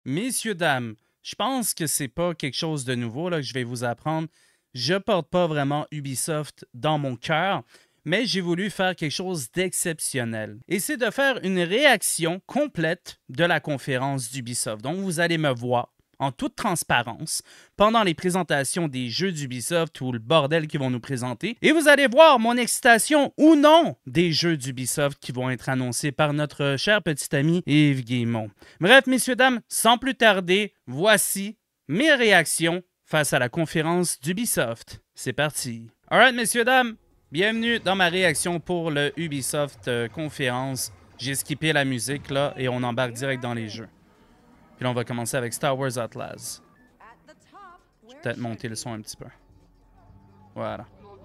Messieurs, dames, je pense que c'est pas quelque chose de nouveau là, que je vais vous apprendre. Je porte pas vraiment Ubisoft dans mon cœur, mais j'ai voulu faire quelque chose d'exceptionnel. Et c'est de faire une réaction complète de la conférence d'Ubisoft. Donc, vous allez me voir en toute transparence pendant les présentations des jeux d'Ubisoft ou le bordel qu'ils vont nous présenter. Et vous allez voir mon excitation ou non des jeux d'Ubisoft qui vont être annoncés par notre cher petit ami Yves Guillemot. Bref, messieurs, dames, sans plus tarder, voici mes réactions face à la conférence d'Ubisoft. C'est parti. Alright, messieurs, dames, bienvenue dans ma réaction pour le Ubisoft conférence. J'ai skippé la musique là et on embarque direct dans les jeux. Puis là, on va commencer avec Star Wars Atlas. Je vais peut-être monter le son un petit peu. Voilà.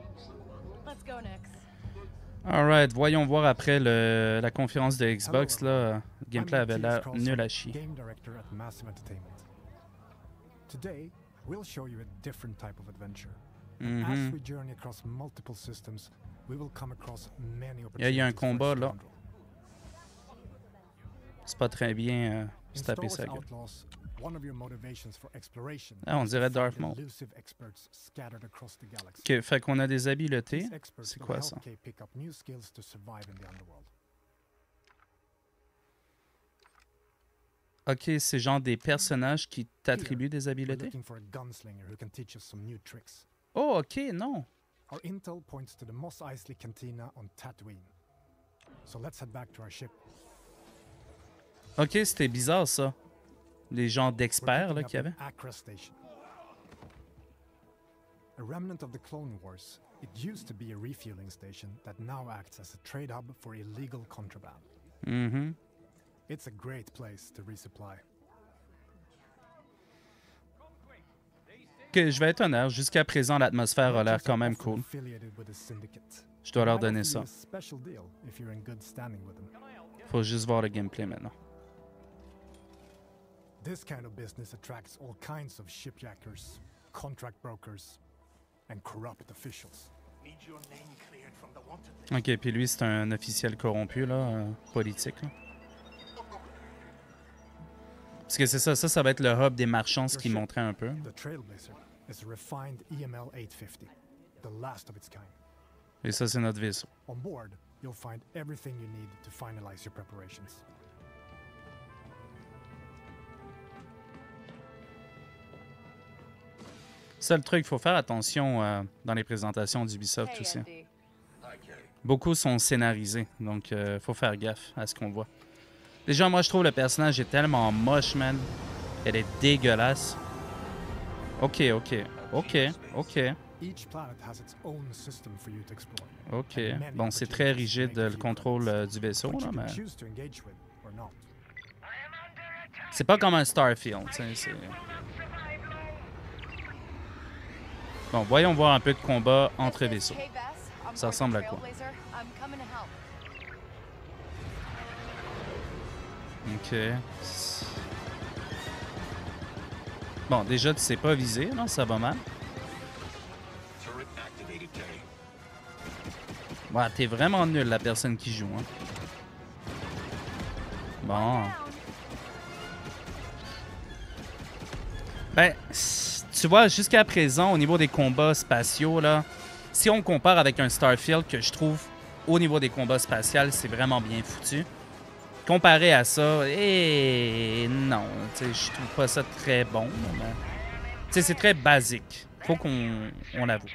Alright, voyons voir après la conférence de Xbox. Là, le gameplay avait l'air nul à chier. Today, we'll show you a different type of adventure. Mm-hmm. As we journey across multiple systems, we will come across many Il y a un opportunities combat for là. scoundrel. C'est pas très bien In se Star taper Wars sa gueule. Outlaws, one of your motivations for exploration Ah, on is to dirait find Darth Maul. elusive experts scattered across the galaxy. Ok, fait qu'on a des habiletés. These experts C'est will quoi help ça? Kay pick up new skills to survive in the underworld. Ok, c'est genre des personnages qui Here, t'attribuent des we're habiletés? looking for a gunslinger who can teach us some new tricks. Oh, ok, non. Our intel points to the Mos Eisley Cantina on Tatooine. So let's head back to our ship. Ok, c'était bizarre ça. Les genres We're d'experts là picking qu'il y up avait. an Acra station. A remnant of the Clone Wars, it used to be a refueling station that now acts as a trade hub for illegal contraband. Mhm. It's a great place to resupply. Ok, je vais être honnête. Jusqu'à présent, l'atmosphère a l'air Merchants quand are même often cool. affiliated with the syndicate. Je dois They leur might donner offer ça. you a special deal if you're in good standing with them. Faut juste voir le gameplay maintenant. This kind of business attracts all kinds of shipjackers, contract brokers, and corrupt officials. Ok, puis lui, c'est un officiel corrompu, là, politique. Là. Parce que c'est ça, ça va être le hub des marchands, ce qu'il montrait un peu. The Trailblazer is a refined EML 850, the last of its kind. Et ça, c'est notre vaisseau. On board, you'll find everything you need to finalize your preparations. Seul truc, il faut faire attention dans les présentations d'Ubisoft aussi. Beaucoup sont scénarisés, donc faut faire gaffe à ce qu'on voit. Déjà, moi, je trouve le personnage est tellement moche, man. Elle est dégueulasse. Ok, ok, ok, ok, Each planet has its own system for you to explore. ok. and many Bon, c'est très opportunities to rigide make a le few contrôle credits, du vaisseau, which là, you can mais choose to engage with or not. c'est pas comme un Starfield, tu sais, c'est... Bon, voyons voir un peu de combat entre vaisseaux. Ça ressemble à quoi? Ok. Bon, déjà, tu sais pas viser, non? Ça va mal. Ouais, t'es vraiment nul, la personne qui joue, hein. Bon. Ben, tu vois, jusqu'à présent, au niveau des combats spatiaux, là, si on compare avec un Starfield, que je trouve, au niveau des combats spatials, c'est vraiment bien foutu. Comparé à ça, non, tu sais, je trouve pas ça très bon. Tu sais, c'est très basique. Faut qu'on l'avoue.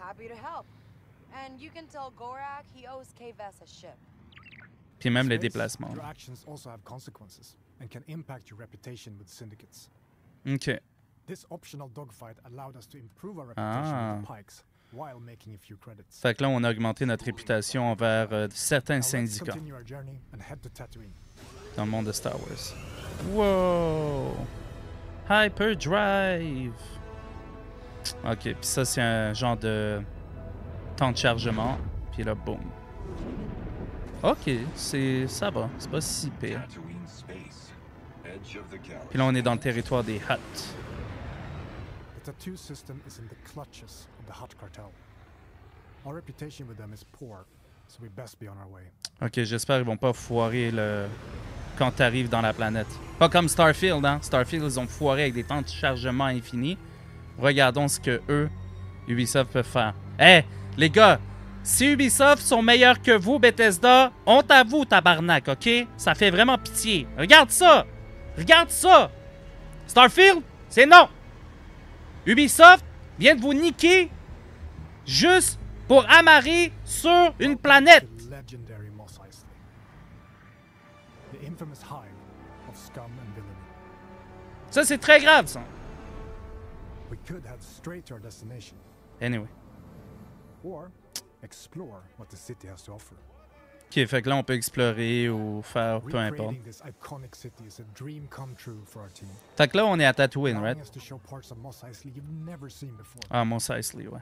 Puis même les Space, déplacements. your actions also have consequences and can impact your reputation with syndicates. Ok. This optional dogfight allowed us to improve our Ah. reputation with the Pikes while making a few credits. Fait que là, on a augmenté notre réputation envers certains Now let's syndicats continue our journey and head to Tatooine. dans le monde de Star Wars. Wow! Hyperdrive! Ok, puis ça, c'est un genre de temps de chargement. Puis là, boum. Ok, ça va. C'est pas si pire. Puis là, on est dans le territoire des Hutt. The tattoo system is in the clutches of the Hutt cartel. Our reputation with them is poor, so we best be on our way. Ok, j'espère qu'ils vont pas foirer quand tu arrives dans la planète. Pas comme Starfield, hein. Starfield, ils ont foiré avec des temps de chargement infinis. Regardons ce que eux, Ubisoft, peuvent faire. Hey, les gars, si Ubisoft sont meilleurs que vous, Bethesda, honte à vous, tabarnak, OK? Ça fait vraiment pitié. Regarde ça! Regarde ça! Starfield, c'est non! Ubisoft vient de vous niquer juste pour amarrer sur une planète. Legendary Mos Eisley. The infamous hive of scum and villainy. Ça, c'est très grave, ça. We could head straight to our destination, Anyway. or explore what the city has to offer. OK, fait que là, on peut explorer ou faire peu importe. Recreating this iconic city is a dream come true for our team. Fait que là, on est à Tatooine, right? Allowing us to show parts of Mos Eisley you've never seen before. Ah, Mos Eisley, ouais.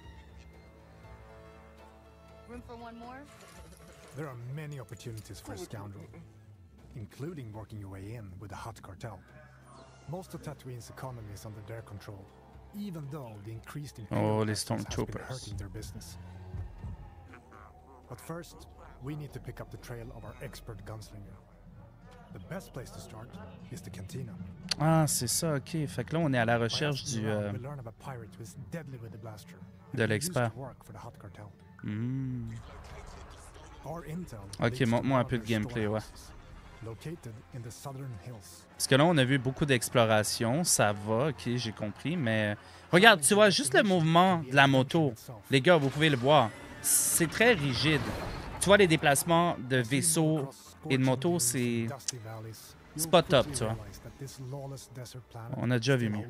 Room for one more? There are many opportunities for a scoundrel, including working your way in with the Hutt cartel. Most of Tatooine's economy is under their control, even though the increased Oh, imperial les presence has been Stormtroopers. hurting their business. But first, we need to pick up the trail of our expert gunslinger. The best place to start is the cantina. Ah, c'est ça, OK. Fait que là, on est à la By recherche asking du... around, we learn of a pirate who is deadly with the blaster. de and he used to l'expert. work for the Hutt cartel. Hmm. Our intel Ok, leads to montre-moi un one of peu de their gameplay, ouais. storehouses, located in the southern hills. Parce que là, on a vu beaucoup d'exploration. Ça va, OK, j'ai compris. Mais regarde, tu vois, juste le mouvement de la moto. Les gars, vous pouvez le voir. C'est très rigide. Tu vois, les déplacements de vaisseaux et de motos, c'est pas top, tu vois. On a déjà vu mieux.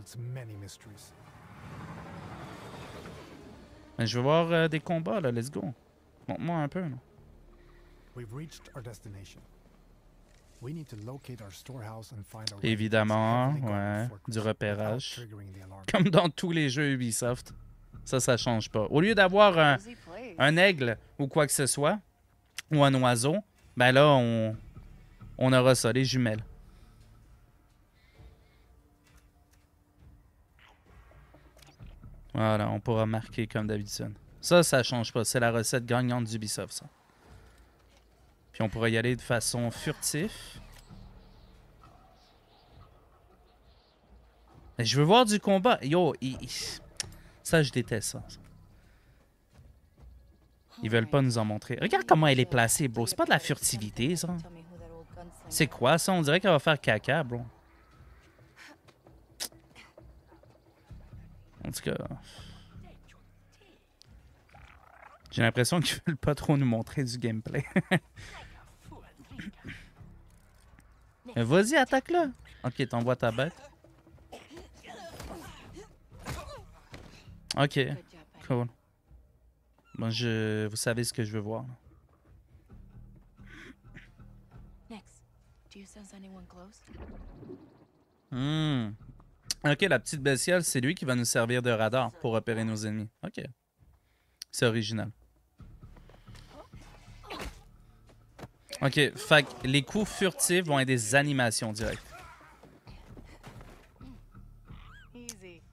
Mais je veux voir des combats, là. Let's go. Montre-moi un peu, là. Évidemment, ouais, du repérage. Comme dans tous les jeux Ubisoft. Ça change pas. Au lieu d'avoir Busy place. un aigle ou quoi que ce soit, ou un oiseau, ben là, on aura ça, les jumelles. Voilà, on pourra marquer comme d'habitude. Ça change pas. C'est la recette gagnante d'Ubisoft, ça. Puis on pourra y aller de façon furtive. Mais je veux voir du combat. Yo, ça, je déteste ça. Ils veulent pas nous en montrer. Regarde comment elle est placée, bro. C'est pas de la furtivité, ça. C'est quoi, ça? On dirait qu'elle va faire caca, bro. En tout cas... J'ai l'impression qu'ils veulent pas trop nous montrer du gameplay. Vas-y, attaque-le. Ok, t'envoies ta bête. Ok, Good job, buddy. cool. Bon, vous savez ce que je veux voir. Next, do you sense anyone close? Hmm. Ok, la petite bestiole, c'est lui qui va nous servir de radar pour repérer nos ennemis. Ok. C'est original. Ok, fait que les coups furtifs vont être des animations directes. Easy.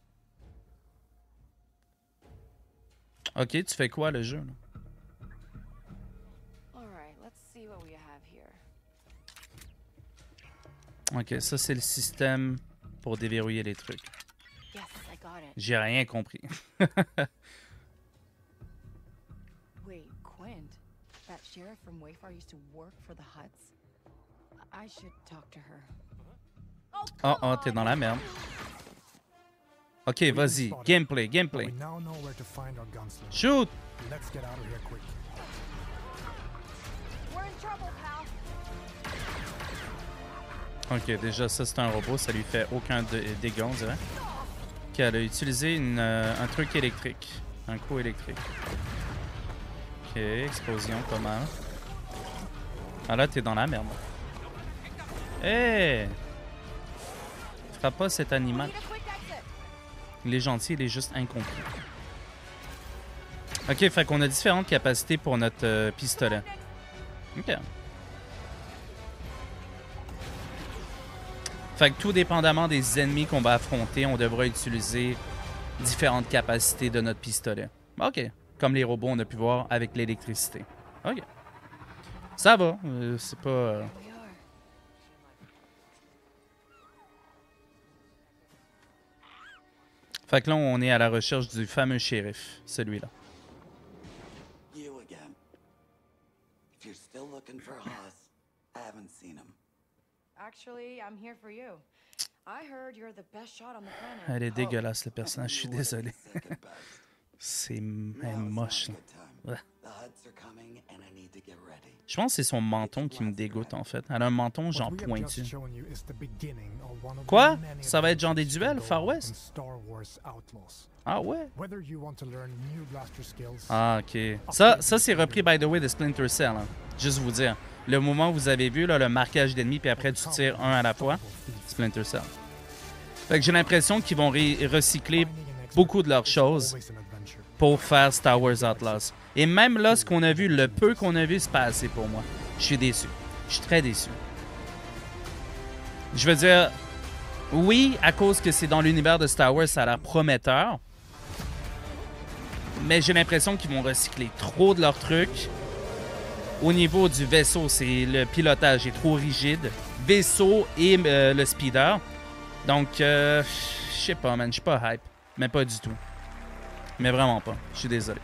Ok, tu fais quoi le jeu? Là? All right, let's see what we have here. Ok, ça c'est le système pour déverrouiller les trucs. Yes, I got it. J'ai rien compris. Wait, Quint, that sheriff from Wayfar used to work for the Hutts. I should talk to her. Oh, t'es dans la merde. Ok, vas-y. Gameplay, We gameplay. now know where to find our gunslinger. Shoot! Let's get out of here quick. We're in trouble, pal. Ok, déjà ça c'est un robot, ça lui fait aucun dégât, on dirait. Ok, elle a utilisé un truc électrique. Un coup électrique. Ok, explosion pas mal. Ah là, t'es dans la merde. Hey! Frappe pas cet animal. Need a quick exit. Il est gentil, il est juste incompris. Ok, fait qu'on a différentes capacités pour notre pistolet. Ok. Fait que tout dépendamment des ennemis qu'on va affronter, on devra utiliser différentes capacités de notre pistolet. Ok. Comme les robots, on a pu voir avec l'électricité. Ok. Ça va. C'est pas... Here we are. Fait que là, on est à la recherche du fameux shérif, celui-là. You again. If you're still looking for Haas, I haven't seen him. Actually, I'm here for you. I heard you're the best shot on the planet. Elle est dégueulasse, le personnage. Je suis You would've désolé. been second best. C'est Now elle est it's not moche. a Là. good time. Ouais. The Huts are coming and I need to get ready. Je pense que c'est son menton qui me dégoûte, en fait. Elle a un menton genre What we have just pointu. shown you is the beginning of one of Quoi? the many Ça va être genre des adventures duels, to go Far on West? in Star Wars Outlaws. Ah ouais? Whether you want to learn new blaster skills, Ah, ok. Ça c'est repris, by the way, de Splinter Cell. Hein. Juste vous dire. Le moment où vous avez vu là, le marquage d'ennemis, puis après tu tires un à la fois, Splinter Cell. Fait que j'ai l'impression qu'ils vont recycler beaucoup de leurs choses pour faire Star Wars Outlaws. Et même là, ce qu'on a vu, le peu qu'on a vu, c'est pas assez pour moi. Je suis déçu. Je suis très déçu. Je veux dire, oui, à cause que c'est dans l'univers de Star Wars, ça a l'air prometteur. Mais j'ai l'impression qu'ils vont recycler trop de leurs trucs. Au niveau du vaisseau, le pilotage est trop rigide. Vaisseau et le speeder. Donc, je sais pas, man. Je suis pas hype. Mais pas du tout. Mais vraiment pas. Je suis désolé.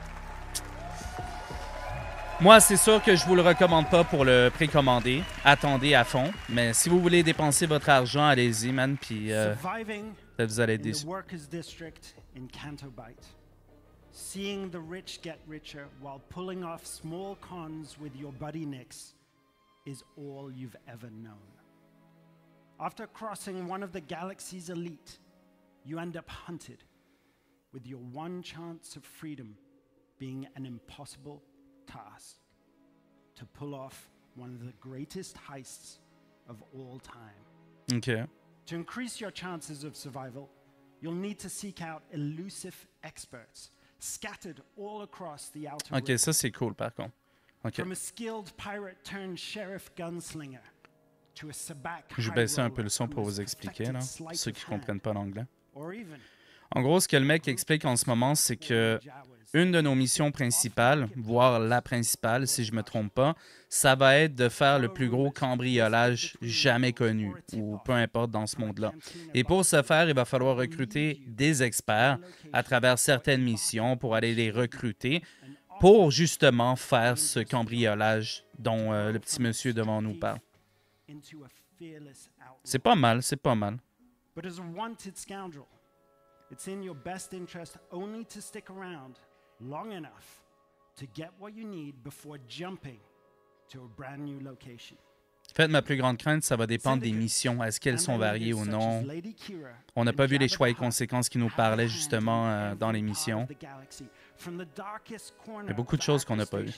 Moi, c'est sûr que je vous le recommande pas pour le précommander. Attendez à fond. Mais si vous voulez dépenser votre argent, allez-y, man. Puis, Surviving peut-être vous allez être in the déçus. workers' district in Canto Bight. Seeing the rich get richer while pulling off small cons with your buddy Nix is all you've ever known. After crossing one of the galaxy's elite, you end up hunted, with your one chance of freedom being an impossible task to pull off one of the greatest heists of all time. OK. To increase your chances of survival, you'll need to seek out elusive experts scattered all across the outer OK, rim. ça, c'est cool, par contre. OK. From a skilled pirate turned sheriff gunslinger to a sabak Je vais high baisser un roller peu le son who pour has vous expliquer, perfected là. sleight Ceux of qui hand, comprennent pas l'anglais. or even En gros, ce que le mec explique en ce moment, c'est que une de nos missions principales, voire la principale, si je me trompe pas, ça va être de faire le plus gros cambriolage jamais connu, ou peu importe dans ce monde-là. Et pour ce faire, il va falloir recruter des experts à travers certaines missions pour aller les recruter pour justement faire ce cambriolage dont le petit monsieur devant nous parle. into a fearless outlaw. C'est pas mal, c'est pas mal. But as a wanted scoundrel, it's in your best interest only to stick around long enough to get what you need before jumping to a brand new location. En fait, ma plus grande crainte, ça va dépendre des missions. Est-ce qu'elles sont variées ou non? On n'a pas vu les choix et conséquences qui nous parlaient justement dans les missions. Il y a beaucoup de choses qu'on n'a pas vues.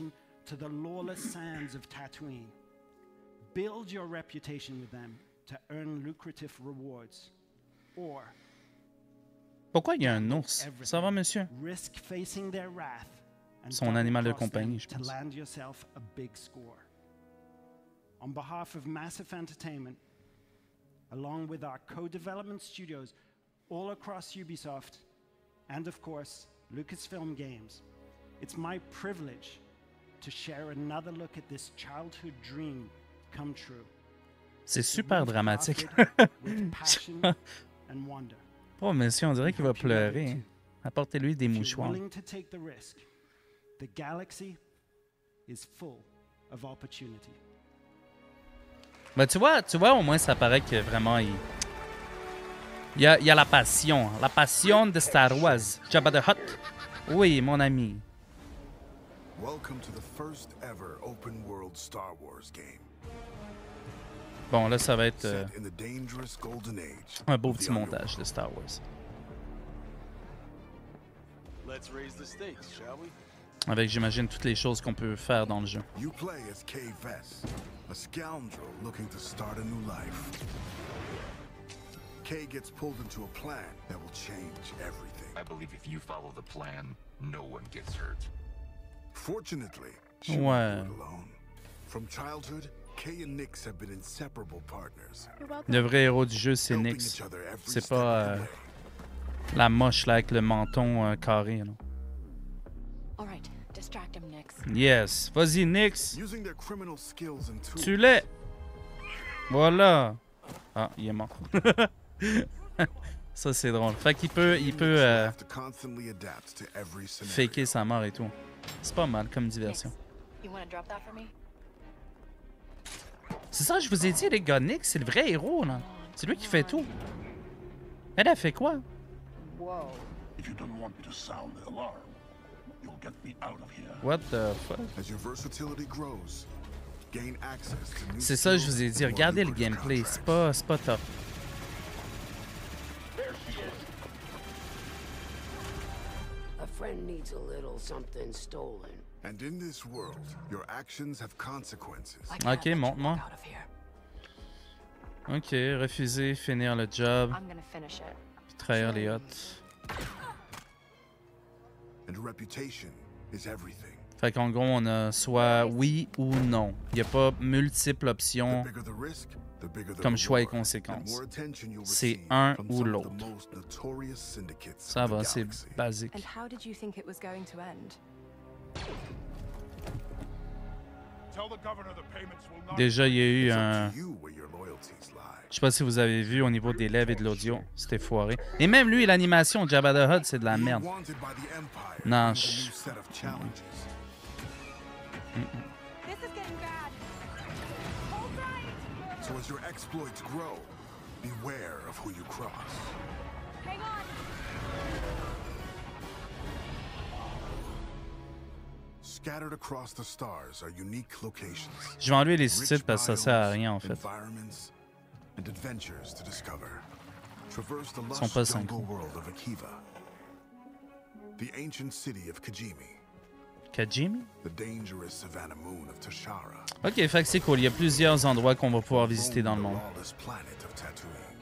Build your reputation with them to earn lucrative rewards, or Pourquoi il y a un ours? Ça va, monsieur? risk facing their wrath and Son animal de double-cross compagnie, je them to pense. land yourself a big score. On behalf of Massive Entertainment, along with our co-development studios all across Ubisoft, and of course, Lucasfilm Games, it's my privilege to share another look at this childhood dream come true. C'est super dramatique. With passion and wonder. Oh, monsieur, on dirait qu'il va pleurer. Hein. Apportez-lui des If you're mouchoirs. willing to take the risk, the galaxy is full of opportunity. Ben, tu vois, au moins, ça paraît que vraiment, il y a la passion de Star Wars. Jabba the Hutt. Oui, mon ami. Welcome to the first ever open world Star Wars game. Bon, là, ça va être Set in the dangerous golden age. un beau of the petit montage de underworld. Star Wars. Let's raise the stakes, shall we? Avec, j'imagine, toutes les choses qu'on peut faire dans le jeu. You play as Kay Vess, a scoundrel looking to start a new life. Kay gets pulled into a plan that will change everything. I believe if you follow the plan, no one gets hurt. Fortunately, she Ouais. won't do it alone. From childhood, Kay and Nix have been inseparable partners, Le vrai héros du jeu, c'est helping Nix. each other every C'est step pas of the way. la moche là avec le menton carré. Là. All right, distract him, Nix. Yes. Vas-y, Nix. Using their criminal skills and tools, Tu l'es. Voilà. Ah, il est mort. Ça, c'est drôle. Fait qu'il peut, faker sa mort et tout. C'est pas mal comme diversion. C'est ça, je vous ai dit, les gars, Nick, c'est le vrai héros, là. C'est lui qui fait tout. Elle a fait quoi? What the fuck? C'est ça, je vous ai dit. Regardez le gameplay. C'est pas top. A friend needs a little something stolen. And in this world, your actions have consequences. Ok, montre-moi. Ok, refuser, finir le job. Puis trahir les hôtes. And reputation is everything. Fait qu'en gros, on a soit oui ou non. Il n'y a pas multiples options comme choix et conséquences. C'est un ou l'autre. Ça va, c'est basique. Déjà, il y a eu un... Je sais pas si vous avez vu au niveau des lèvres et de l'audio. C'était foiré. Et même lui, l'animation Jabba the Hutt, c'est de la merde. Non, So as your exploits grow, beware of who you cross. Hang on. Scattered across the stars are unique locations. Je vais enlever les sous-titres parce que ça sert à rien en fait. And adventures to discover. Traverse the Ils sont pas lush jungle synchro. world of Akiva. The ancient city of Kijimi. Kajimi? The dangerous savannah moon of Tashara. Ok, fait que c'est cool. Il y a plusieurs endroits qu'on va pouvoir visiter dans le monde. Planet of Tatooine.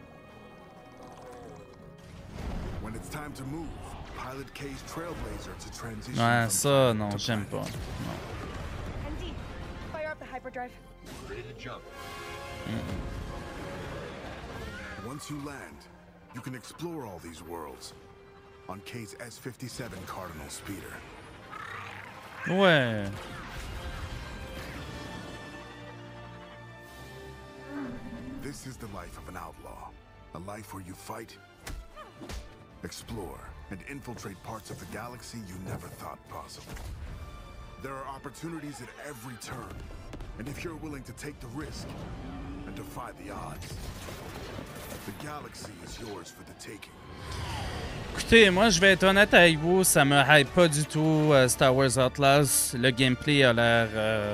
When it's time to move, pilot K's trailblazer to transition. Ouais, ça, non, j'aime pas. Non. MD, fire up the hyperdrive. Ready to jump. Once you land, you can explore all these worlds on K's S-57 Cardinal speeder. Ouais. This is the life of an outlaw. A life where you fight, explore, and infiltrate parts of the galaxy you never thought possible. There are opportunities at every turn, and if you're willing to take the risk and defy the odds, the galaxy is yours for the taking. Écoutez, moi je vais être honnête avec vous, ça me hype pas du tout Star Wars Outlaws. Le gameplay a l'air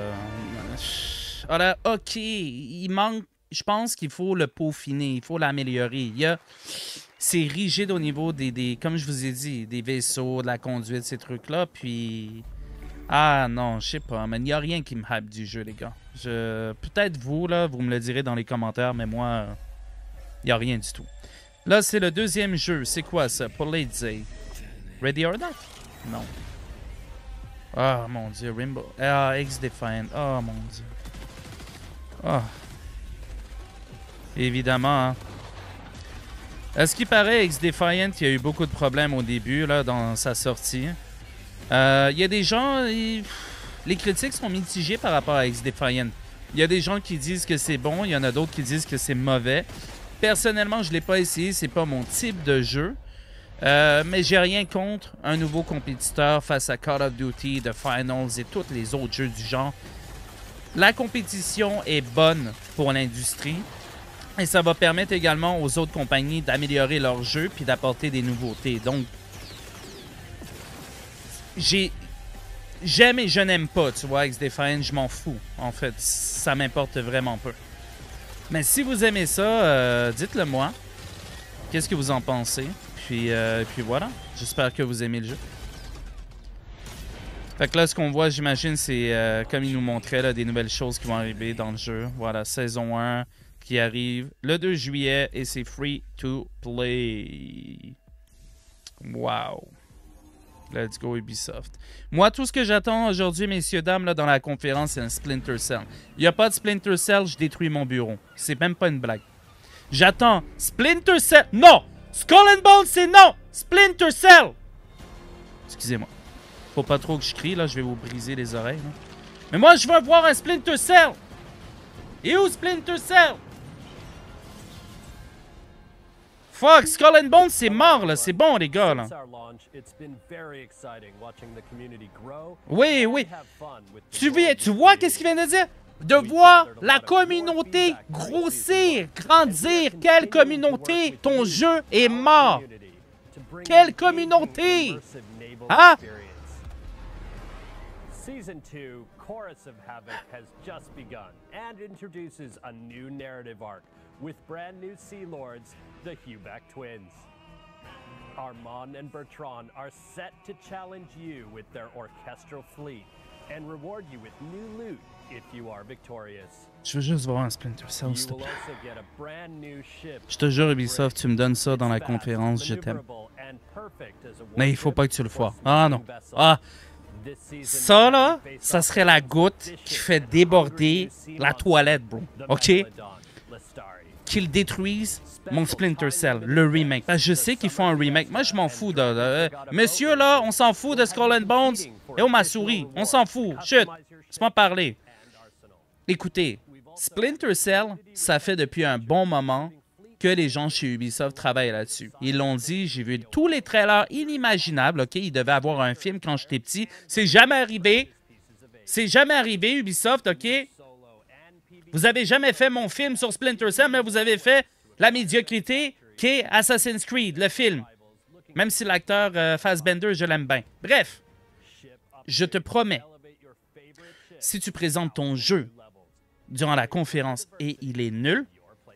ok. Il manque, je pense qu'il faut le peaufiner, il faut l'améliorer. C'est rigide au niveau des, comme je vous ai dit, des vaisseaux, de la conduite, ces trucs-là. Puis, ah non, je sais pas, mais il n'y a rien qui me hype du jeu, les gars. Peut-être vous, là, vous me le direz dans les commentaires, mais moi, il n'y a rien du tout. Là, c'est le deuxième jeu. C'est quoi ça? Pour Lady Ready or Not? Non. Ah, mon Dieu. Rainbow. Ah, X-Defiant. Oh, mon Dieu. Ah. Évidemment, hein. À ce qui paraît, X-Defiant, il y a eu beaucoup de problèmes au début, là, dans sa sortie. Il y a des gens... Les critiques sont mitigées par rapport à X-Defiant. Il y a des gens qui disent que c'est bon, il y en a d'autres qui disent que c'est mauvais. Personnellement, je ne l'ai pas essayé, c'est pas mon type de jeu. Mais j'ai rien contre un nouveau compétiteur face à Call of Duty, The Finals et tous les autres jeux du genre. La compétition est bonne pour l'industrie et ça va permettre également aux autres compagnies d'améliorer leur jeu puis d'apporter des nouveautés. Donc, j'aime et je n'aime pas, tu vois, X-Defiant, je m'en fous. En fait, ça m'importe vraiment peu. Mais si vous aimez ça, dites-le moi. Qu'est-ce que vous en pensez? Puis voilà. J'espère que vous aimez le jeu. Fait que là, ce qu'on voit, j'imagine, c'est comme il nous montrait, là, des nouvelles choses qui vont arriver dans le jeu. Voilà, saison 1 qui arrive le 2 juillet et c'est free to play. Wow. Let's go Ubisoft. Moi, tout ce que j'attends aujourd'hui, messieurs, dames, là, dans la conférence, c'est un Splinter Cell. Il n'y a pas de Splinter Cell, je détruis mon bureau. C'est même pas une blague. J'attends Splinter Cell. Non! Skull and Bones, c'est non! Splinter Cell! Excusez-moi. Faut pas trop que je crie, là, je vais vous briser les oreilles. Là. Mais moi, je veux voir un Splinter Cell! Et où Splinter Cell? Fuck, Skull and Bones, c'est mort, là. C'est bon, les gars, là. Oui, oui. Tu vois qu'est-ce qu'il vient de dire? De voir la communauté grossir, grandir. Quelle communauté? Ton jeu est mort. Quelle communauté? Hein? Season 2, Chorus of Havoc, has just begun and introduces a new narrative arc with brand new Sea Lords, the Huback twins. Armand and Bertrand are set to challenge you with their orchestral fleet and reward you with new loot if you are victorious. Je veux juste voir un Splinter Cell, s'il te You will plaît. also get a brand new ship. Je te jure, Ubisoft, tu me donnes ça dans la conférence, je t'aime. Mais il faut pas que tu le fasses. Ah non. Ah. Ça, là, ça serait la goutte qui fait déborder la toilette, bro. OK? Qu'ils détruisent mon Splinter Cell, le remake. Parce que je sais qu'ils font un remake. Moi, je m'en fous de... Monsieur, là, on s'en fout de Skull and Bones. Et oh, ma souris, on s'en fout. Chut, laisse-moi parler. Écoutez, Splinter Cell, ça fait depuis un bon moment que les gens chez Ubisoft travaillent là-dessus. Ils l'ont dit, j'ai vu tous les trailers inimaginables, OK? Il devait avoir un film quand j'étais petit. C'est jamais arrivé. C'est jamais arrivé, Ubisoft, OK? Vous avez jamais fait mon film sur Splinter Cell, mais vous avez fait la médiocrité qu'est Assassin's Creed, le film. Même si l'acteur Fassbender, je l'aime bien. Bref, je te promets, si tu présentes ton jeu durant la conférence et il est nul,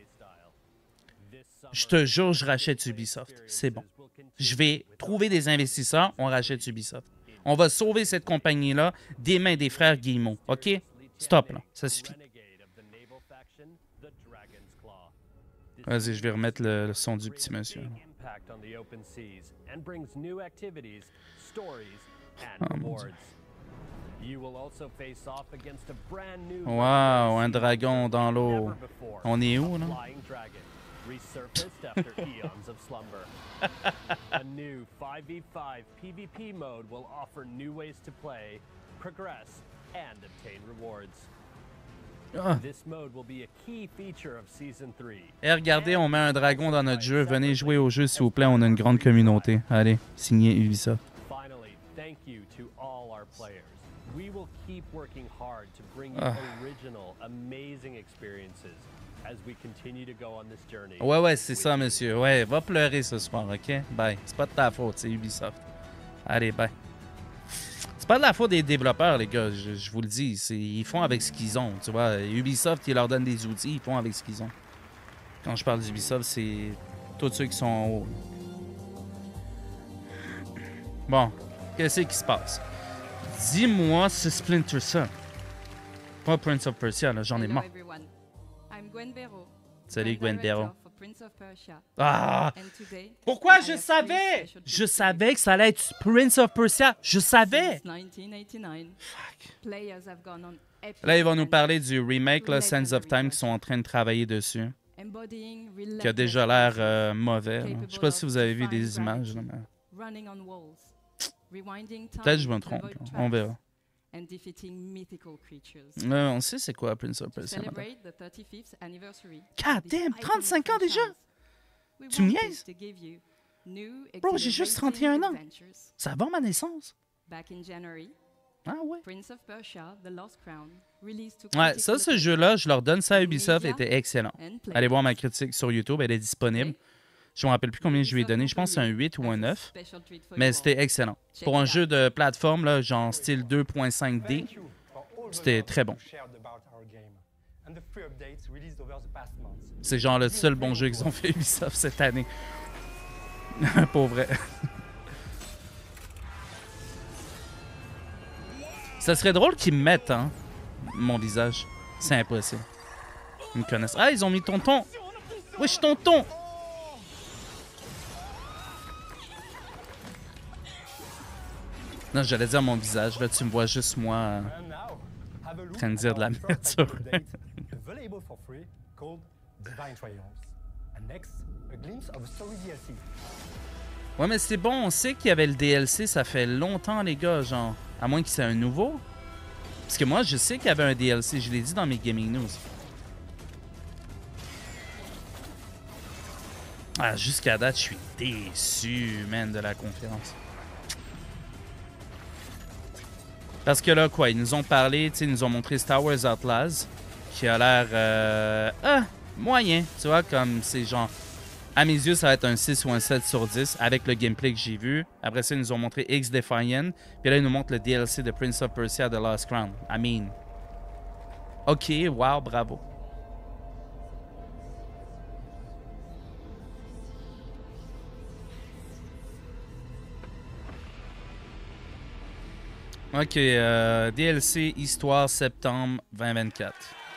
je te jure, je rachète Ubisoft. C'est bon. Je vais trouver des investisseurs, on rachète Ubisoft. On va sauver cette compagnie-là des mains des frères Guillemot. OK? Stop, là. Ça suffit. Vas-y, je vais remettre le son du petit monsieur. Oh, mon Dieu. Wow, un dragon dans l'eau. On est où, là? Resurfaced after eons of slumber. A new 5v5 PvP mode will offer new ways to play, progress, and obtain rewards. This mode will be a key feature of Season 3. Et regardez, on met un dragon dans notre jeu. Venez jouer au jeu, s'il vous plaît. On a une grande communauté. Allez, signez Ubisoft. Finally, thank you to all our players. We will keep working hard to bring you original, amazing experiences. As we continue to go on this journey. Ouais, c'est ça, monsieur. Ouais, va pleurer ce soir, OK? Bye. C'est pas de ta faute, c'est Ubisoft. Allez, bye. C'est pas de la faute des développeurs, les gars. Je vous le dis. Ils font avec ce qu'ils ont, tu vois. Ubisoft, ils leur donnent des outils, ils font avec ce qu'ils ont. Quand je parle d'Ubisoft, c'est tous ceux qui sont en haut. Bon, qu'est-ce qui se passe? Dis-moi, c'est Splinter Cell. Pas Prince of Persia, là, j'en ai marre. Salut Gwen Barrow. Ah! Pourquoi je savais? Je savais que ça allait être Prince of Persia. Je savais! Fuck. Là, ils vont nous parler du remake, là, Sands of Time, qui sont en train de travailler dessus. Qui a déjà l'air mauvais. Je sais pas si vous avez vu des images. Là, mais... Peut-être que je me trompe. On verra. On sait c'est quoi Prince of Persia. God damn, 35 ans déjà? Tu me niaises? Bro, j'ai juste 31 ans. C'est avant ma naissance. Ah ouais? Ouais, ça, ce jeu-là, je leur donne ça à Ubisoft, était excellent. Allez voir ma critique sur YouTube, elle est disponible. Je ne me rappelle plus combien je lui ai donné. Je pense que c'est un 8 ou un 9. Mais c'était excellent. Pour un jeu de plateforme, là, genre style 2.5D, c'était très bon. C'est genre le seul bon jeu qu'ils ont fait Ubisoft cette année. Pour vrai. Ça serait drôle qu'ils me mettent, hein, mon visage. C'est impossible. Ils me connaissent. Ah, ils ont mis tonton. Wesh, tonton. Non, j'allais dire mon visage. Là, tu me vois juste moi en train de dire de la merde sur Ouais, mais c'est bon. On sait qu'il y avait le DLC. Ça fait longtemps, les gars. Genre, à moins que c'est un nouveau. Parce que moi, je sais qu'il y avait un DLC. Je l'ai dit dans mes Gaming News. Ah, jusqu'à date, je suis déçu, man, de la conférence. Parce que là, quoi, ils nous ont parlé, tu sais, ils nous ont montré Star Wars Outlaws, qui a l'air moyen, tu vois, comme c'est genre... À mes yeux, ça va être un 6 ou un 7 sur 10 avec le gameplay que j'ai vu. Après ça, ils nous ont montré X-Defiant. Puis là, ils nous montrent le DLC de Prince of Persia The Lost Crown. I mean... OK, wow, bravo. OK, DLC Histoire septembre 2024.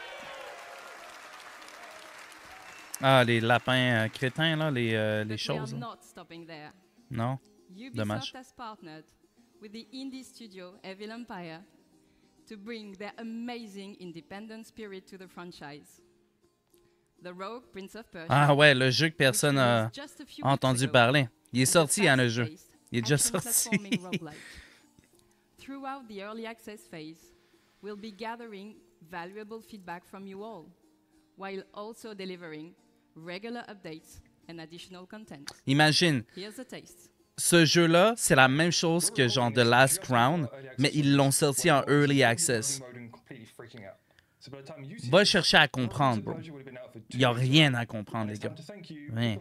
Ah, les lapins crétins, là, les choses. Là. Non? Dommage. Ubisoft has partnered with the indie studio Evil Empire to bring their amazing independent spirit to the franchise. The Rogue Prince of Persia. Ah ouais, le jeu que personne n'a entendu parler. Il est sorti, hein, le jeu. Il est déjà sorti. Throughout the early access phase, we'll be gathering valuable feedback from you all, while also delivering regular updates and additional content. Imagine, Here's a taste. Ce jeu-là, c'est la même chose que genre The Last Crown, mais ils l'ont sorti en Early Access. Va chercher à comprendre, bro. Il n'y a rien à comprendre, les gars. Rien.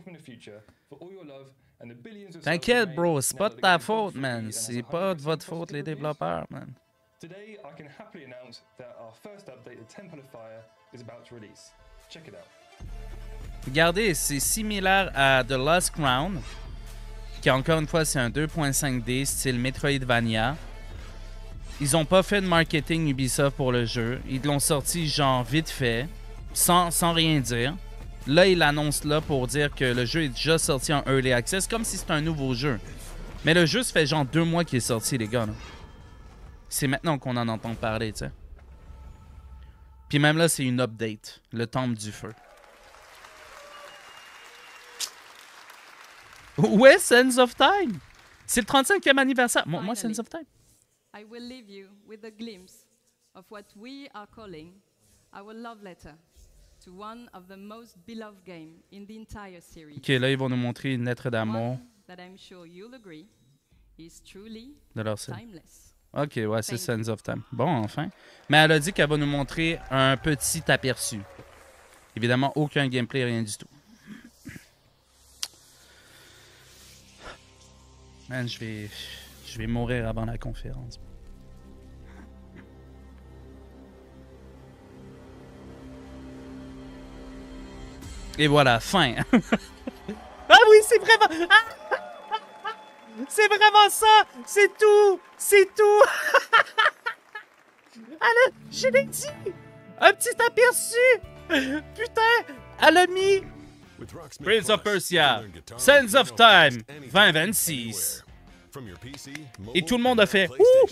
T'inquiète, bro, c'est pas de ta faute, man. C'est pas de votre faute, les développeurs, man. Today, I can happily announce that our first update, the Temple of Fire, is about to release. Check it out. Regardez, c'est similaire à The Lost Crown, qui encore une fois, c'est un 2.5D style Metroidvania. Ils ont pas fait de marketing Ubisoft pour le jeu. Ils l'ont sorti genre vite fait, sans rien dire. Là, ils l'annoncent là pour dire que le jeu est déjà sorti en Early Access, comme si c'était un nouveau jeu. Mais le jeu, ça fait genre 2 mois qu'il est sorti, les gars. C'est maintenant qu'on en entend parler, tu sais. Puis même là, c'est une update. Le Temple du Feu. Où est Sands of Time? C'est le 35e anniversaire. Moi, Sands of Time. I will leave you with a glimpse of what we are calling our love letter to one of the most beloved games in the entire series. Ok, là, ils vont nous montrer une lettre d'amour. That I'm sure you'll agree is truly de leur scène. timeless. Ok, ouais, c'est Sands of Time. Bon, enfin. Mais elle a dit qu'elle va nous montrer un petit aperçu. Évidemment, aucun gameplay, rien du tout. Man, je vais mourir avant la conférence. Et voilà, fin. Ah oui, c'est vraiment... C'est vraiment ça. C'est tout. C'est tout. Elle je l'ai dit. Un petit aperçu. Putain, elle a mis... Prince of Persia, Sands of Time, 2026. Et tout le monde a fait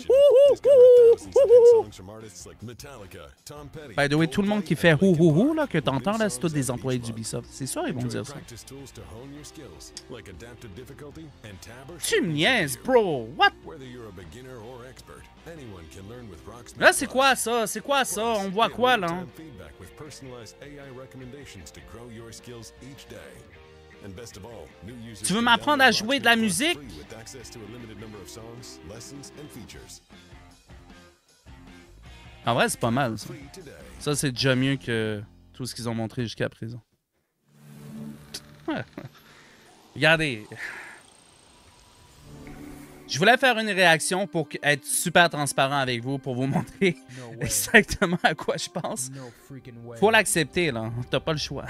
By the way, tout le monde qui fait là, que t'entends là, c'est tous des employés d'Ubisoft. C'est sûr, ils vont dire ça. Tu me niaises, bro. What? Là, c'est quoi ça? C'est quoi ça? On voit quoi là? Tu veux m'apprendre à jouer de la musique? En vrai, c'est pas mal, ça. Ça, c'est déjà mieux que tout ce qu'ils ont montré jusqu'à présent. Regardez. Je voulais faire une réaction pour être super transparent avec vous, pour vous montrer exactement à quoi je pense. Faut l'accepter, là. T'as pas le choix.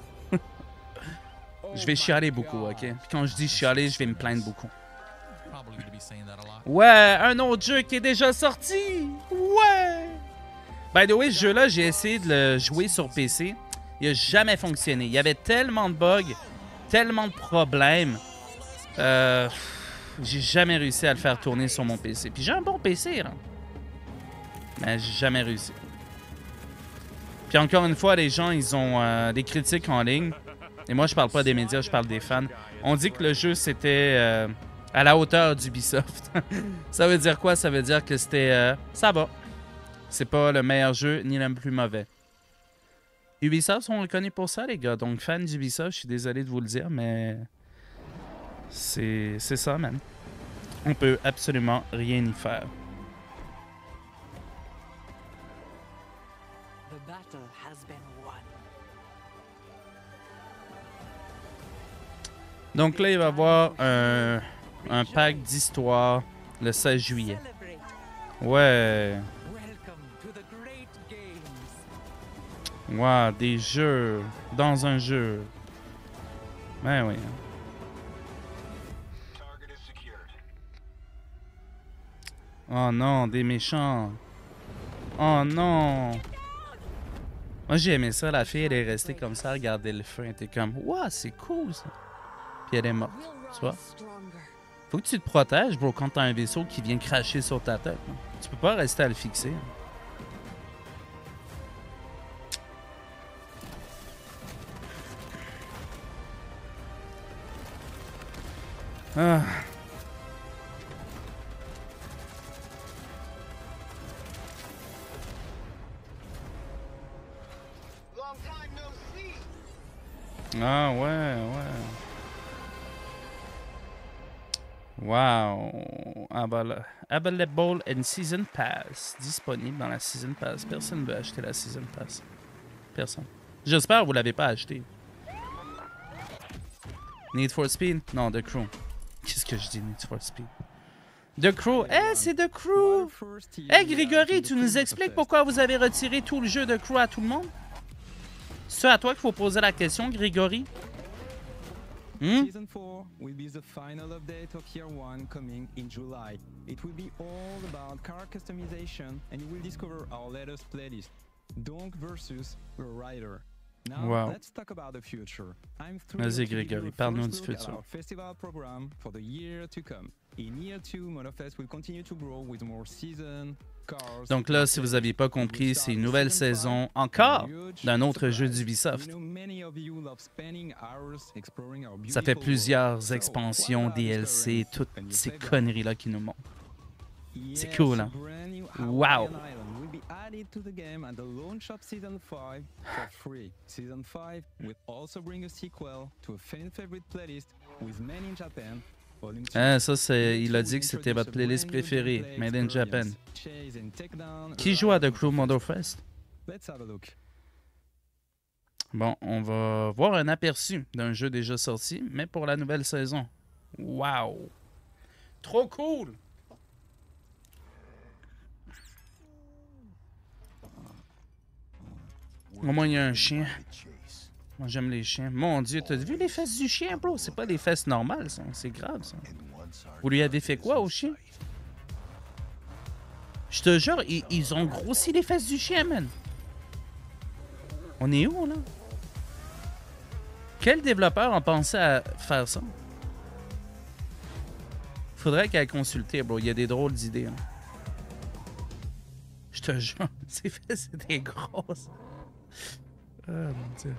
Je vais chialer beaucoup, ok? Puis quand je dis chialer, je vais me plaindre beaucoup. Ouais, un autre jeu qui est déjà sorti! Ouais! By the way, ce jeu-là, j'ai essayé de le jouer sur PC. Il n'a jamais fonctionné. Il y avait tellement de bugs, tellement de problèmes. J'ai jamais réussi à le faire tourner sur mon PC. Puis j'ai un bon PC, là. Mais j'ai jamais réussi. Puis encore une fois, les gens, ils ont des critiques en ligne. Et moi, je parle pas des médias, je parle des fans. On dit que le jeu, c'était à la hauteur d'Ubisoft. Ça veut dire quoi? Ça veut dire que c'était... ça va. C'est pas le meilleur jeu, ni le plus mauvais. Ubisoft sont reconnus pour ça, les gars. Donc, fan d'Ubisoft, je suis désolé de vous le dire, mais c'est ça, man. On peut absolument rien y faire. The battle has been won. Donc là, il va y avoir un pack d'histoire le 16 juillet. Ouais. Wow, des jeux dans un jeu. Ouais, oui. Oh non, des méchants. Oh non. Moi, j'ai aimé ça. La fille, elle est restée comme ça, à regarder le feu. Elle était comme, wow, c'est cool ça. Puis elle est morte. Tu vois? Faut que tu te protèges, bro, quand t'as un vaisseau qui vient cracher sur ta tête. Hein. Tu peux pas rester à le fixer. Hein. Ah. Ah ouais, ouais. Wow. Available in Season Pass. Disponible dans la Season Pass. Personne ne veut acheter la Season Pass. Personne. J'espère que vous ne l'avez pas acheté. Need for Speed? Non, The Crew. Qu'est-ce que je dis, Need for Speed? The Crew. Eh, c'est The Crew! Eh, Grégory, tu nous expliques pourquoi vous avez retiré tout le jeu The Crew à tout le monde? C'est à toi qu'il faut poser la question, Grégory? Season 4 will be the final update of Year 1 coming in July. It will be all about car customization and you will discover our latest playlist, Donk versus the Rider. Now, wow. Let's talk about the future. I'm Vas-y, Grégory, parle-nous du futur. Our festival program for the year to come. In Year 2, Monofest will continue to grow with more seasons. Donc là, si vous n'aviez pas compris, c'est une nouvelle saison encore d'un autre jeu d'Ubisoft. Ça fait plusieurs expansions, DLC, toutes ces conneries-là qui nous montrent. C'est cool, hein? Wow! Ah, ça, c'est. Il a dit que c'était votre playlist préférée, Made in Japan. Qui joue à The Crew Motorfest? Bon, on va voir un aperçu d'un jeu déjà sorti, mais pour la nouvelle saison. Wow! Trop cool! Au moins, il y a un chien. Moi, j'aime les chiens. Mon Dieu, t'as vu les fesses du chien, bro? C'est pas des fesses normales, ça. C'est grave, ça. Vous lui avez fait quoi au chien? Je te jure, ils ont grossi les fesses du chien, man. On est où, là? Quel développeur a pensé à faire ça? Faudrait qu'elle consulte, bro. Il y a des drôles d'idées. Hein. Je te jure, ces fesses étaient grosses. Oh, mon Dieu.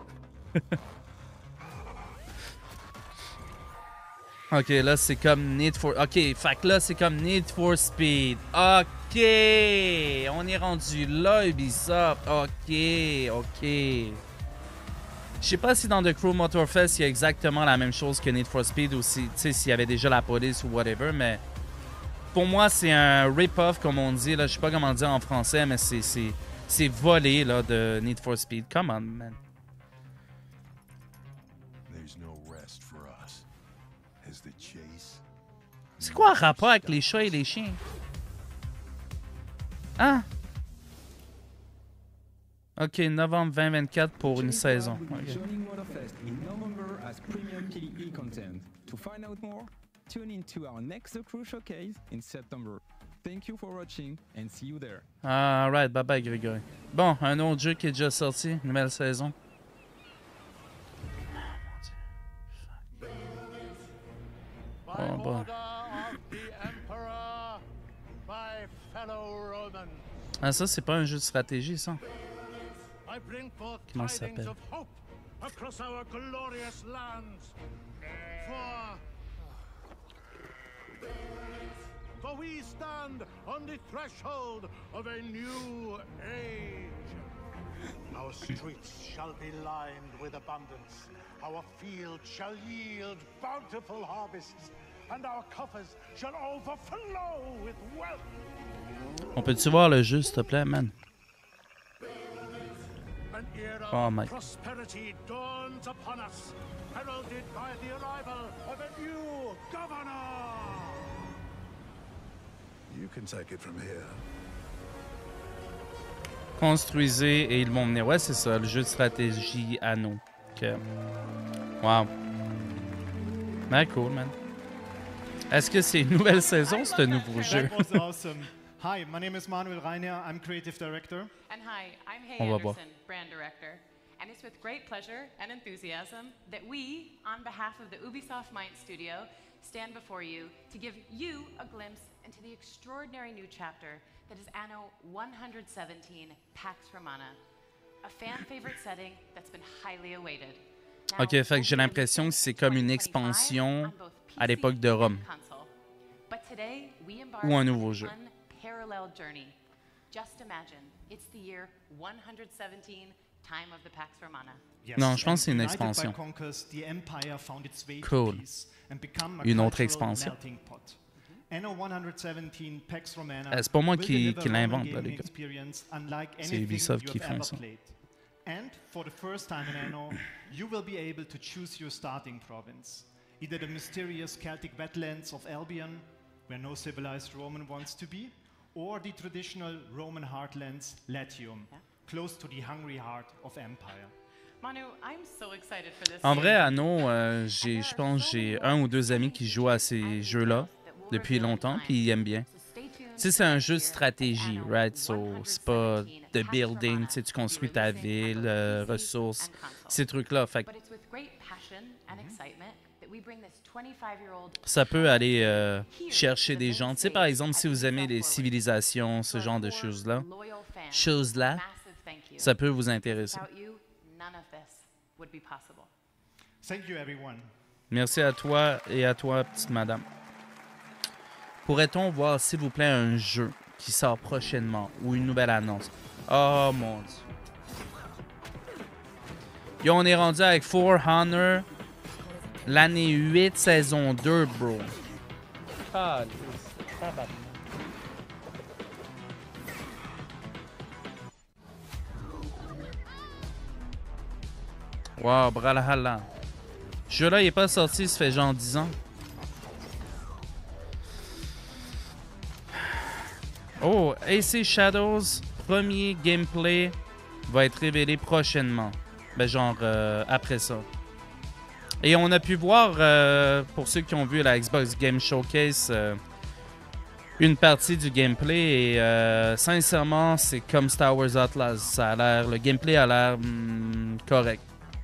Ok, là c'est comme Need for... Ok, fait que là c'est comme Need for Speed. Ok, on est rendu là, Ubisoft. Ok, ok. Je sais pas si dans The Crew Motorfest il y a exactement la même chose que Need for Speed ou si, tu sais, s'il y avait déjà la police ou whatever, mais pour moi c'est un rip-off comme on dit, là, je sais pas comment dire en français, mais c'est volé là de Need for Speed. Come on, man. C'est quoi le rapport avec les chats et les chiens? Hein? Ok, novembre 2024 pour une saison. Okay. Alright, bye bye Grégory. Bon, un autre jeu qui est déjà sorti, nouvelle saison. Oh, bon. Ah, ça, c'est pas un jeu de stratégie, ça. Comment ça s'appelle? For we stand on the threshold of a new age. Our streets shall be lined with abundance. Our fields shall yield bountiful harvests, and our coffers shall overflow with wealth. On peut-tu voir le jeu, s'il te plaît, man? An era Oh of my. prosperity dawns upon us, heralded by the arrival of a new governor. You can take it from here. Construisez et ils vont venir. Ouais, c'est ça, le jeu de stratégie anneau. Ok. Wow. Ben, cool, man. Est-ce que c'est une nouvelle saison, ce nouveau jeu? That was awesome. Hi, my name is Manuel Reiner. I'm creative director. And hi, I'm Hay On va voir. Anderson, brand director. And it's with great pleasure and enthusiasm that we, on behalf of the Ubisoft Mind Studio, stand before you to give you a glimpse into the extraordinary new chapter that is Anno 117 Pax Romana, a fan-favorite setting that's been highly awaited. Now, Ok, fait que j'ai l'impression que c'est comme une expansion à l'époque de Rome. But today, we embark Ou un on nouveau jeu. an unparalleled journey. Just imagine, it's the year 117, time of the Pax Romana. Non, je pense que c'est une United by expansion. Conquest, the Empire found its way to Cool. peace and become a Une autre cultural expansion. melting pot. Anno 117 Pax Romana C'est pas moi will qui deliver Roman l'invente, là, gaming les gars. experience unlike C'est anything Ubisoft you qui have font ever ça. played. And for the first time in Anno, you will be able to choose your starting province. Either the mysterious Celtic wetlands of Albion, where no civilized Roman wants to be, or the traditional Roman heartlands, Latium, close to the hungry heart of Empire. Manu, I'm so excited for this. En vrai, Anno, je pense que j'ai un ou deux amis qui jouent à ces jeux-là depuis longtemps, puis ils aiment bien. Tu sais, c'est un jeu de stratégie, right? So, c'est pas de building, tu sais, tu construis ta ville, ressources, ces trucs-là. Fait que But it's with great passion and excitement that we bring this 25-year-old ça peut aller chercher des gens. Tu sais, par exemple, si vous aimez les civilisations, ce genre de choses-là, ça peut vous intéresser. Without you, none of this would be possible. Thank you, everyone. Merci à toi et à toi, petite madame. Pourrait-on voir, s'il vous plaît, un jeu qui sort prochainement ou une nouvelle annonce? Oh mon Dieu. Yo, on est rendu avec For Honor, l'année 8, saison 2, bro. Ah, wow, Brawlhalla. Ce jeu-là, il est pas sorti, ça fait genre 10 ans. Oh, AC Shadows, premier gameplay va être révélé prochainement. Ben genre après ça. Et on a pu voir, pour ceux qui ont vu la Xbox Game Showcase, une partie du gameplay. Et sincèrement, c'est comme Star Wars Atlas. Ça a l'air, le gameplay a l'air correct.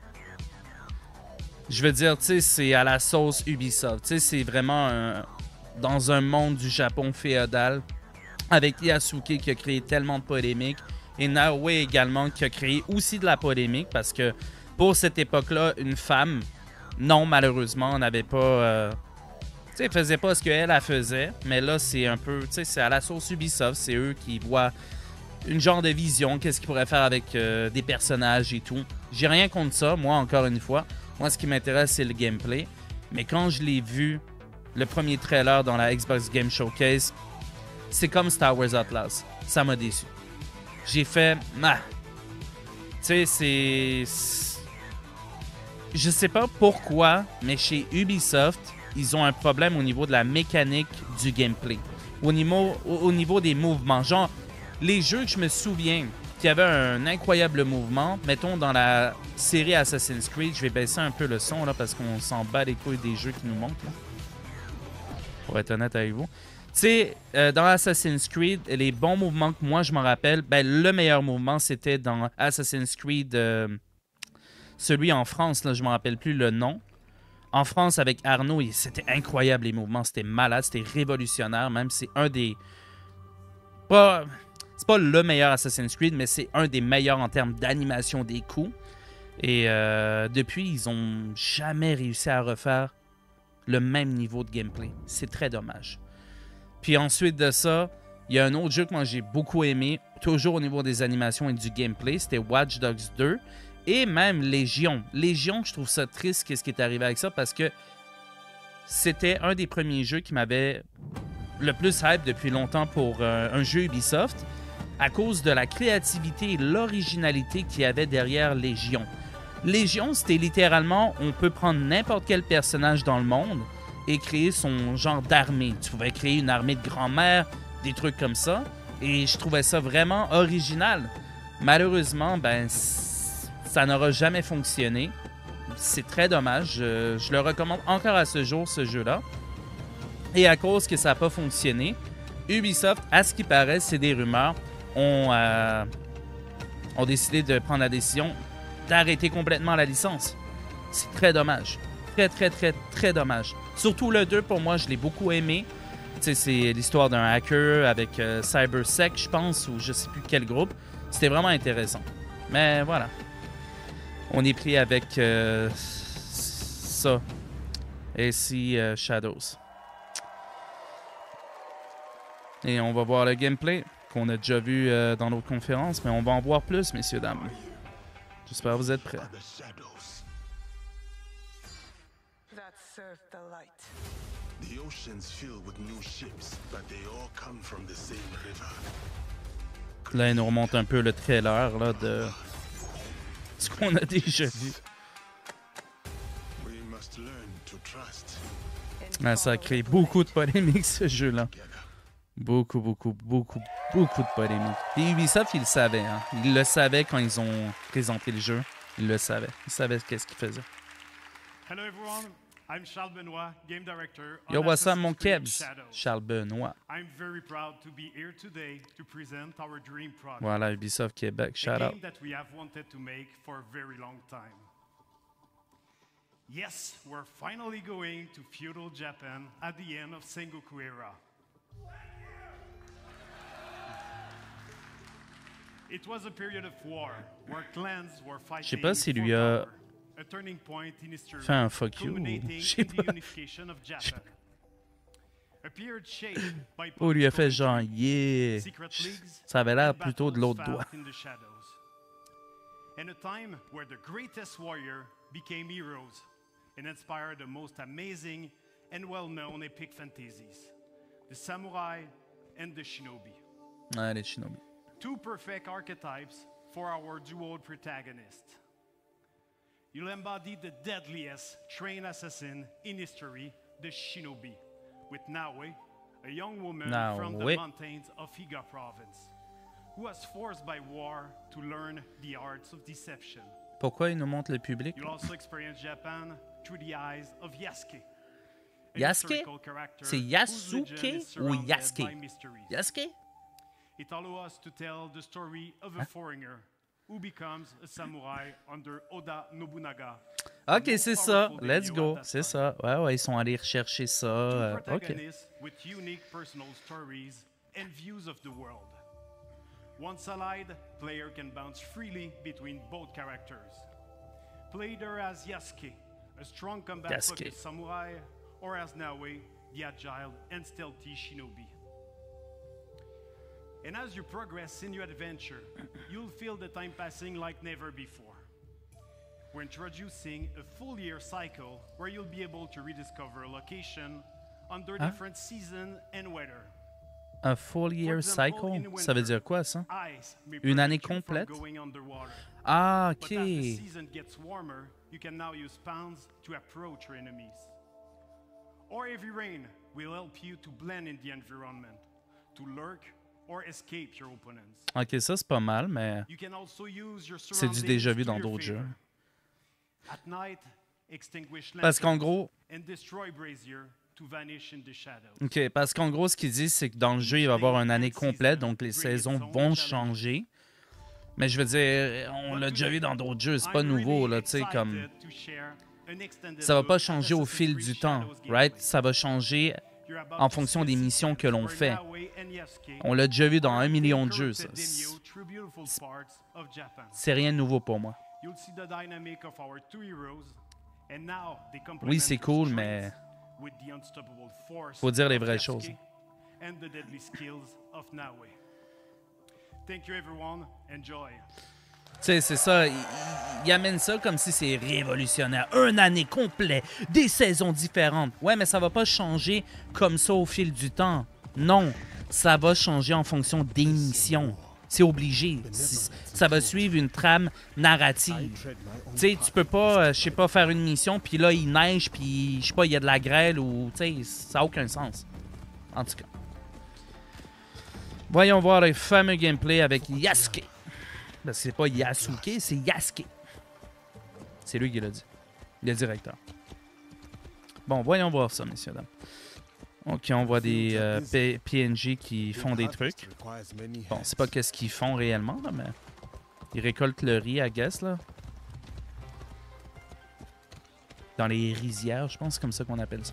Je veux dire, tu sais, c'est à la sauce Ubisoft. Tu sais, c'est vraiment dans un monde du Japon féodal. Avec Yasuke qui a créé tellement de polémiques. Et Naoe également qui a créé aussi de la polémique. Parce que pour cette époque-là, une femme, non, malheureusement, n'avait pas... tu sais, faisait pas ce qu'elle faisait. Mais là, c'est un peu... Tu sais, c'est à la sauce Ubisoft. C'est eux qui voient une genre de vision. Qu'est-ce qu'ils pourraient faire avec des personnages et tout. J'ai rien contre ça, moi, encore une fois. Moi, ce qui m'intéresse, c'est le gameplay. Mais quand je l'ai vu, le premier trailer dans la Xbox Game Showcase, c'est comme Star Wars Atlas. Ça m'a déçu. J'ai fait... Ah. Tu sais, c'est... Je sais pas pourquoi, mais chez Ubisoft, ils ont un problème au niveau de la mécanique du gameplay. Au niveau des mouvements. Genre, les jeux que je me souviens qui avaient un incroyable mouvement, mettons dans la série Assassin's Creed, je vais baisser un peu le son là parce qu'on s'en bat les couilles des jeux qui nous montrent. Là. Pour être honnête avec vous. Tu sais, dans Assassin's Creed, les bons mouvements que moi je m'en rappelle, ben, le meilleur mouvement c'était dans Assassin's Creed, celui en France, là, je ne me rappelle plus le nom. En France avec Arnaud, c'était incroyable les mouvements, c'était malade, c'était révolutionnaire, même c'est un des... C'est pas le meilleur Assassin's Creed, mais c'est un des meilleurs en termes d'animation des coups. Et depuis, ils ont jamais réussi à refaire le même niveau de gameplay. C'est très dommage. Puis ensuite de ça, Il y a un autre jeu que moi j'ai beaucoup aimé, toujours au niveau des animations et du gameplay, c'était Watch Dogs 2 et même Légion. Légion, je trouve ça triste qu'est-ce qui est arrivé avec ça parce que c'était un des premiers jeux qui m'avait le plus hype depuis longtemps pour un jeu Ubisoft à cause de la créativité et l'originalité qu'il y avait derrière Légion. Légion, c'était littéralement, on peut prendre n'importe quel personnage dans le monde et créer son genre d'armée. Tu pouvais créer une armée de grand-mère, des trucs comme ça. Et je trouvais ça vraiment original. Malheureusement, ben, ça n'aura jamais fonctionné. C'est très dommage. Je le recommande encore à ce jour, ce jeu-là. Et à cause que ça n'a pas fonctionné, Ubisoft, à ce qui paraît, c'est des rumeurs, ont décidé de prendre la décision d'arrêter complètement la licence. C'est très dommage. Très, très, très, très dommage. Surtout le 2, pour moi, je l'ai beaucoup aimé. Tu sais, c'est l'histoire d'un hacker avec CyberSec, je pense, ou je sais plus quel groupe. C'était vraiment intéressant. Mais voilà. On est pris avec ça. AC Shadows. Et on va voir le gameplay qu'on a déjà vu dans l'autre conférence, mais on va en voir plus, messieurs, dames. J'espère que vous êtes prêts. The ocean's filled with new ships, but they all come from the same river. Là, il nous remonte un peu le trailer là, de ce qu'on a déjà vu. Ah, ça a créé beaucoup de polémiques, ce jeu-là. Beaucoup de polémiques. Et Ubisoft, ils le savaient. Hein. Ils le savaient quand ils ont présenté le jeu. Ils le savaient. Ils savaient qu'est-ce qu'ils faisaient. Hello everyone. I'm Charles Benoit, game director. Yo, what's up, mon Kebs? Charles Benoit. I'm very proud to be here today to present our dream product. Voilà, Ubisoft Québec, shout out. A game that we have wanted to make for a very long time. Yes, we're finally going to feudal Japan at the end of Sengoku era. It was a period of war where clans were fighting. Je sais pas s'il lui a a turning point in history, fait un fuck you. culminating Je sais in the pas. unification of Japan. A period shaped by Oh, lui a fait genre, yeah. secret leagues Ça avait l'air and plutôt de battles l'autre doigt. fought in the shadows. And a time where the greatest warrior became heroes and inspired the most amazing and well-known epic fantasies, the samurai and the shinobi. Ouais, les shinobi. Two perfect archetypes for our duo protagonist. You'll embody the deadliest trained assassin in history, the shinobi, with Nawe, a young woman from the mountains of Higa province, who was forced by war to learn the arts of deception. Pourquoi il nous montre le public? You'll also experience Japan through the eyes of Yasuke. a Yasuke? historical character C'est whose Yasuke legend is ou surrounded Yasuke? by mysteries. Yasuke? It allows us to tell the story of a foreigner who becomes a samurai under Oda Nobunaga. Ok, c'est ça. Let's go. C'est ça. Ouais, ouais, ils sont allés rechercher ça. Ok. Protagonists with unique personal stories and views of the world. Once allied, player can bounce freely between both characters. Play either as Yasuke, a strong combat-focused samurai, or as Nawe, the agile and stealthy shinobi. And as you progress in your adventure, you'll feel the time passing like never before. We're introducing a full year cycle where you'll be able to rediscover a location under different season and weather. Un full year cycle? Ça veut dire quoi, ça? Une année complète? Ah, ok. But as the season gets warmer, you can now use spawns to approach your enemies. Or heavy rain will help you to blend in the environment, to lurk or escape your opponents. Ok, ça c'est pas mal, mais You can also use your c'est du déjà vu surroundings dans to your d'autres jeux. favor. At night, extinguish Parce qu'en lanterns gros- and destroy brazier to vanish in the shadows. Ok, parce qu'en gros, ce qu'ils disent, c'est que dans le jeu, il va y avoir une année complète, donc les saisons vont changer. Mais je veux dire, on l'a déjà vu dans d'autres jeux, c'est pas nouveau, là, tu sais, comme... Ça va pas changer au fil du temps, right? Ça va changer en fonction des missions que l'on fait. On l'a déjà vu dans 1 million de jeux, ça. C'est rien de nouveau pour moi. Oui, c'est cool, mais faut dire les vraies choses. and the deadly skills of Nawe. Thank you everyone, enjoy. Tu sais, c'est ça, il amène ça comme si c'est révolutionnaire. Une année complète, des saisons différentes. Ouais, mais ça va pas changer comme ça au fil du temps. Non, ça va changer en fonction des missions. C'est obligé. Ça va suivre une trame narrative. Tu sais, tu peux pas, je sais pas, faire une mission, puis là, il neige, puis je sais pas, il y a de la grêle, ou, tu sais, ça n'a aucun sens. En tout cas. Voyons voir le fameux gameplay avec Yasuke. Parce que c'est pas Yasuke, c'est Yasuke. C'est lui qui l'a dit. Le directeur. Bon, voyons voir ça, messieurs, dames. Ok, on voit des PNJ qui font des trucs. Bon, c'est pas qu'est-ce qu'ils font réellement, là, mais ils récoltent le riz, I guess, là. Dans les rizières, je pense, c'est comme ça qu'on appelle ça.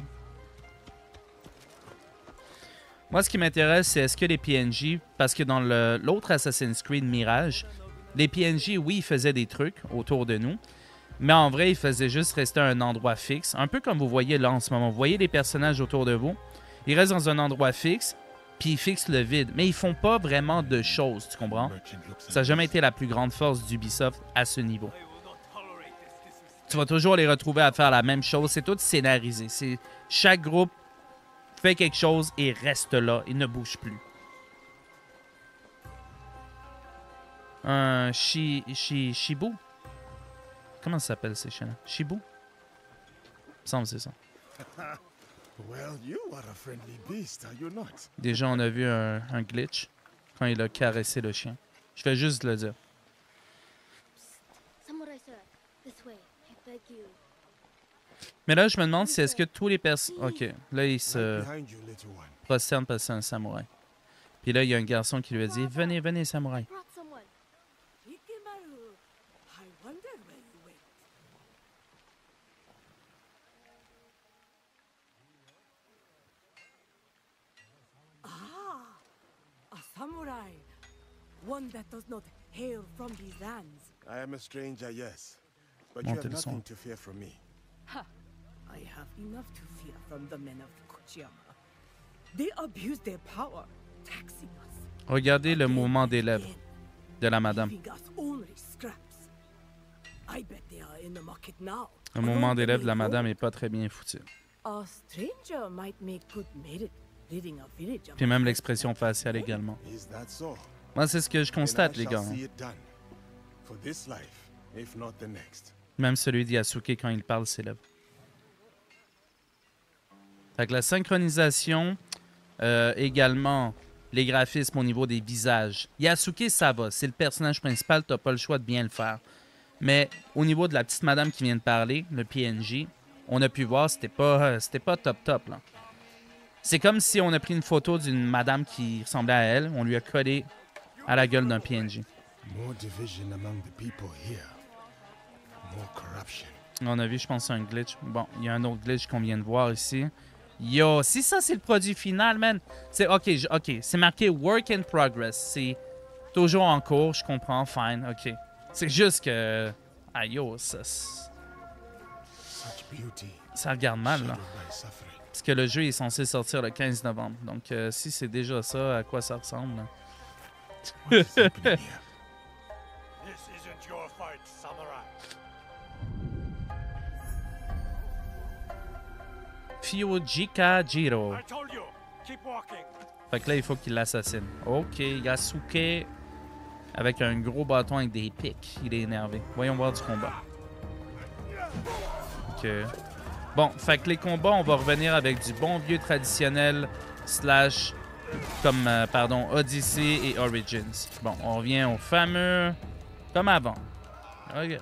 Moi, ce qui m'intéresse, c'est est-ce que les PNJ, parce que dans l'autre Assassin's Creed Mirage, les PNJ, oui, ils faisaient des trucs autour de nous, mais en vrai, ils faisaient juste rester à un endroit fixe, un peu comme vous voyez là en ce moment. Vous voyez les personnages autour de vous, ils restent dans un endroit fixe, puis ils fixent le vide, mais ils font pas vraiment de choses, tu comprends? Ça n'a jamais été la plus grande force d'Ubisoft à ce niveau. Tu vas toujours les retrouver à faire la même chose, c'est tout scénarisé. Chaque groupe fait quelque chose et reste là, il ne bouge plus. Un Shibu? Comment ça s'appelle ces chiens-là? Shibu? Il me semble que c'est ça. Déjà, on a vu un glitch quand il a caressé le chien. Je vais juste le dire. Mais là, je me demande si est-ce que tous les personnes... Ok, là, il se prosterne parce que c'est un samouraï. Puis là, il y a un garçon qui lui a dit « Venez, venez, samouraï. » Samurai, one that does not hail from these lands. I am a stranger, yes, but you have nothing to fear from me. Ha! I have enough to fear from the men of Kochiyama. They abuse their power, taxing us. Regardez le mouvement des lèvres de la madame. Le mouvement des lèvres de la madame est pas très bien foutu. A stranger might make good merit. Puis même l'expression faciale également. Moi, c'est ce que je constate, les gars. Même celui d'Yasuke, quand il parle, ses lèvres. Fait que la synchronisation, également, les graphismes au niveau des visages. Yasuke, ça va. C'est le personnage principal, t'as pas le choix de bien le faire. Mais au niveau de la petite madame qui vient de parler, le PNJ, on a pu voir, c'était pas top, là. C'est comme si on a pris une photo d'une madame qui ressemblait à elle, on lui a collé à la gueule d'un PNJ. On a vu, je pense, un glitch. Bon, il y a un autre glitch qu'on vient de voir ici. Yo, si ça, c'est le produit final, man. C'est OK, c'est marqué Work in Progress. C'est toujours en cours, je comprends, fine, OK. C'est juste que... Ah, yo, ça regarde mal, là. Parce que le jeu est censé sortir le 15 novembre. Donc, si c'est déjà ça, à quoi ça ressemble? Là? Fyujika Jiro. Fait que là, il faut qu'il l'assassine. OK, Yasuke avec un gros bâton avec des pics. Il est énervé. Voyons voir du combat. OK. Bon, fait que les combats, on va revenir avec du bon vieux traditionnel slash comme, Odyssey et Origins. Bon, on revient au fameux comme avant. OK.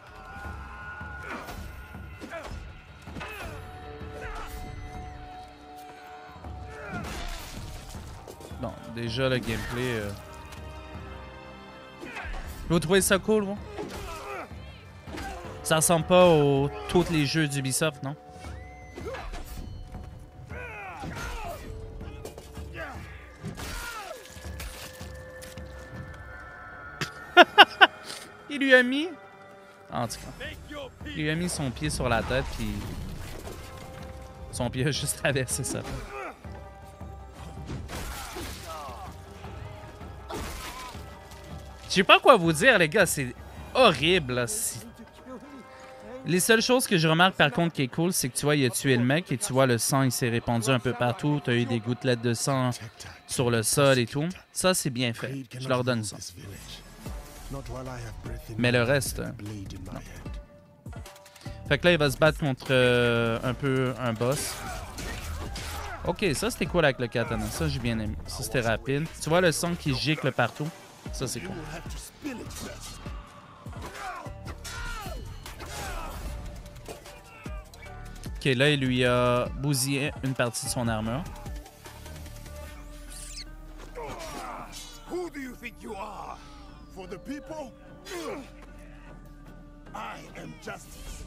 Bon, déjà le gameplay... Vous trouvez ça cool, vous? Ça ressemble pas aux tous les jeux d'Ubisoft, non? Il lui a mis... En tout cas, il lui a mis son pied sur la tête, puis... Son pied a juste traversé ça. Je sais pas quoi vous dire, les gars. C'est horrible, là. Les seules choses que je remarque, par contre, qui est cool, c'est que tu vois, il a tué le mec et tu vois, le sang, il s'est répandu un peu partout. Tu as eu des gouttelettes de sang sur le sol et tout. Ça, c'est bien fait. Je leur donne ça. Mais le reste... non. Fait que là, il va se battre contre un peu un boss. Ok, ça, c'était cool avec le katana. Ça, j'ai bien aimé. Ça, c'était rapide. Tu vois le sang qui gicle partout? Ça, c'est cool. Ok, là, il lui a bousillé une partie de son armure. Who do you think you are? For the people? I am justice.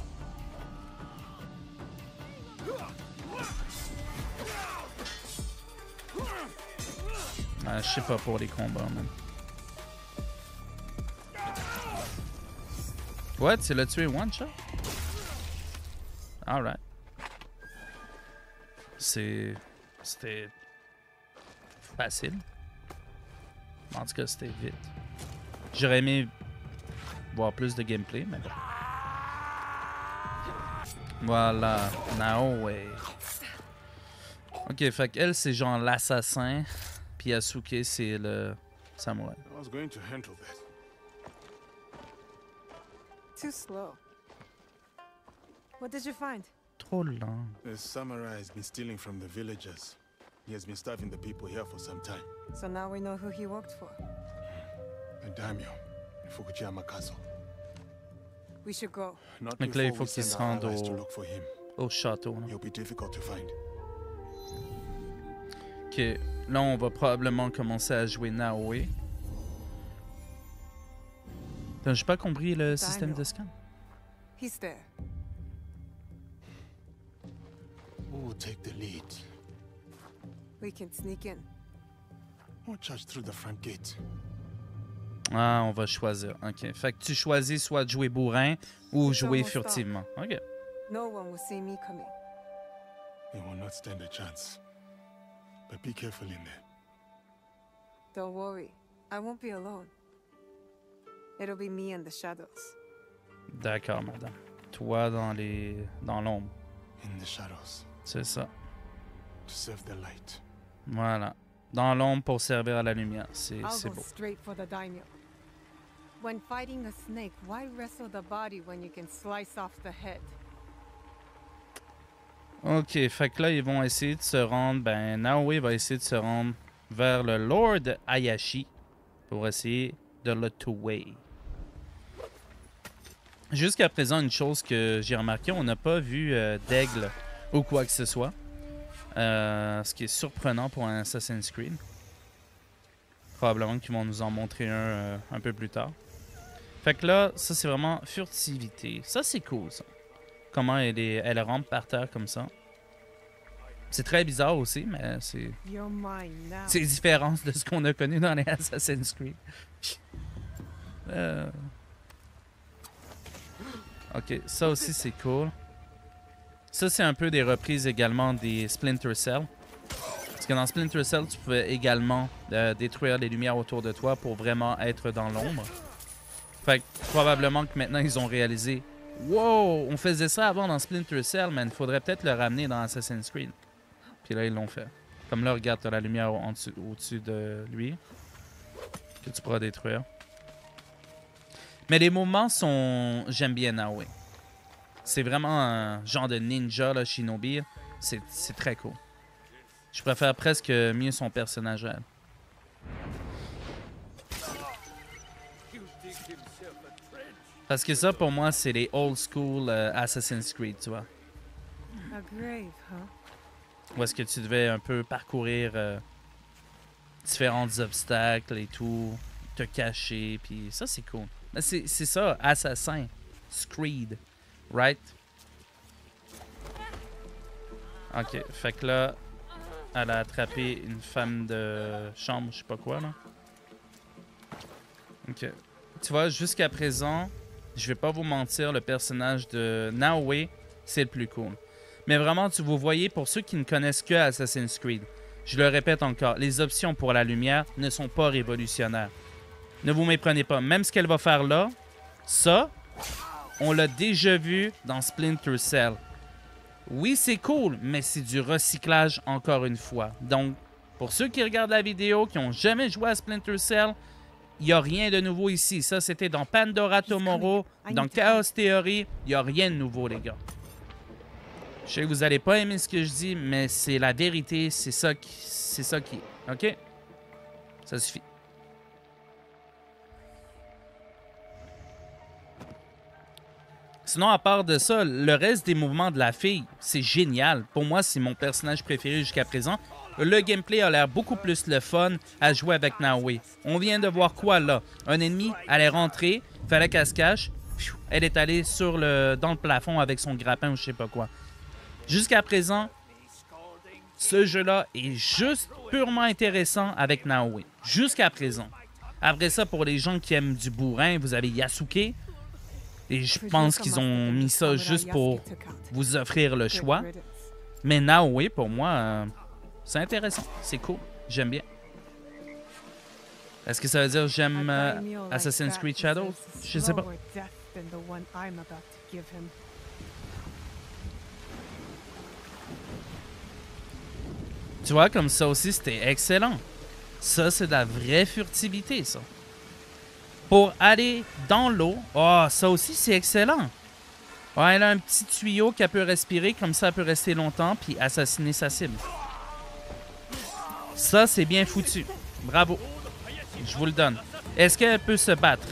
Ah, je sais pas pour les combats, man. What? Tu l'as tué one shot? Alright. C'était facile. En tout cas, c'était vite. J'aurais aimé voir plus de gameplay, mais bon. Voilà. No way. Ok, fait qu'elle, c'est genre l'assassin. Puis Yasuke, c'est le samouraï. I was going to handle that. Too slow. What did you find? Trop lent. The samurai has been stealing from the villagers. He has been starving the people here for some time. So now we know who he worked for. The daimyo in Fukuyama Castle. We should go. Not Donc là, il before faut we qu'il se send our rende allies to look for him. au château. Là. He'll be difficult to find. Ok, là, on va probablement commencer à jouer Naoe. J'ai pas compris le système de scan. He's there. Who will take the lead? We can sneak in. Or charge through the front gate? Ah, on va choisir. Ok, fait que tu choisis soit de jouer bourrin ou jouer furtivement. Ok. No one will see me coming. They will not stand a chance. But be careful in there. Don't worry. I won't be alone. It'll be me and the shadows. D'accord, madame. Toi dans l'ombre. In the shadows. C'est ça. To serve the light. Voilà. Dans l'ombre pour servir à la lumière. C'est I'll beau. go straight for the daimyo. When fighting a snake, why wrestle the body when you can slice off the head? Ok, fait que là, ils vont essayer de se rendre... Ben, Naoe va essayer de se rendre vers le Lord Hayashi pour essayer de le tuer. Jusqu'à présent, une chose que j'ai remarqué, on n'a pas vu d'aigle ou quoi que ce soit. Ce qui est surprenant pour un Assassin's Creed. Probablement qu'ils vont nous en montrer un peu plus tard. Fait que là, ça c'est vraiment furtivité. Ça c'est cool ça. Comment elle rampe par terre comme ça. C'est très bizarre aussi, mais c'est différent de ce qu'on a connu dans les Assassin's Creed. Ok, ça aussi c'est cool. Ça c'est un peu des reprises également des Splinter Cell. Parce que dans Splinter Cell, tu pouvais également détruire les lumières autour de toi pour vraiment être dans l'ombre. Fait que probablement que maintenant ils ont réalisé wow, on faisait ça avant dans Splinter Cell, mais il faudrait peut-être le ramener dans Assassin's Creed. Puis là, ils l'ont fait. Comme là, regarde, t'as la lumière au-dessus de lui que tu pourras détruire. Mais les moments sont... J'aime bien Naoe. C'est vraiment un genre de ninja, là, shinobi. C'est très cool. Je préfère presque mieux son personnage à elle. Parce que ça, pour moi, c'est les old school Assassin's Creed, tu vois. A grave, huh? Où est-ce que tu devais un peu parcourir différents obstacles et tout, te cacher, puis ça, c'est cool. Mais c'est ça, Assassin's Creed, right? Ok, fait que là, elle a attrapé une femme de chambre, je sais pas quoi, là. Ok. Tu vois, jusqu'à présent, je vais pas vous mentir, le personnage de Naoe, c'est le plus cool. Mais vraiment, vous voyez, pour ceux qui ne connaissent que Assassin's Creed, je le répète encore, les options pour la lumière ne sont pas révolutionnaires. Ne vous méprenez pas. Même ce qu'elle va faire là, ça, on l'a déjà vu dans Splinter Cell. Oui, c'est cool, mais c'est du recyclage encore une fois. Donc, pour ceux qui regardent la vidéo, qui n'ont jamais joué à Splinter Cell, il n'y a rien de nouveau ici. Ça, c'était dans Pandora Tomorrow, dans Chaos Theory. Il n'y a rien de nouveau, les gars. Je sais que vous n'allez pas aimer ce que je dis, mais c'est la vérité. C'est ça qui est. OK? Ça suffit. Sinon, à part de ça, le reste des mouvements de la fille, c'est génial. Pour moi, c'est mon personnage préféré jusqu'à présent. Le gameplay a l'air beaucoup plus le fun à jouer avec Naoe. On vient de voir quoi là? Un ennemi allait rentrer, fallait qu'elle se cache. Elle est allée dans le plafond avec son grappin ou je sais pas quoi. Jusqu'à présent, ce jeu-là est juste purement intéressant avec Naoe. Jusqu'à présent. Après ça, pour les gens qui aiment du bourrin, vous avez Yasuke. Et je pense qu'ils ont mis ça juste pour vous offrir le choix. Mais Naoe, pour moi, c'est intéressant. C'est cool. J'aime bien. Est-ce que ça veut dire j'aime Assassin's Creed Shadows? Je sais pas. Tu vois, comme ça aussi, c'était excellent. Ça, c'est de la vraie furtivité, ça. Pour aller dans l'eau, oh, ça aussi, c'est excellent. Oh, elle a un petit tuyau qu'elle peut respirer, comme ça, elle peut rester longtemps puis assassiner sa cible. Ça, c'est bien foutu. Bravo. Je vous le donne. Est-ce qu'elle peut se battre?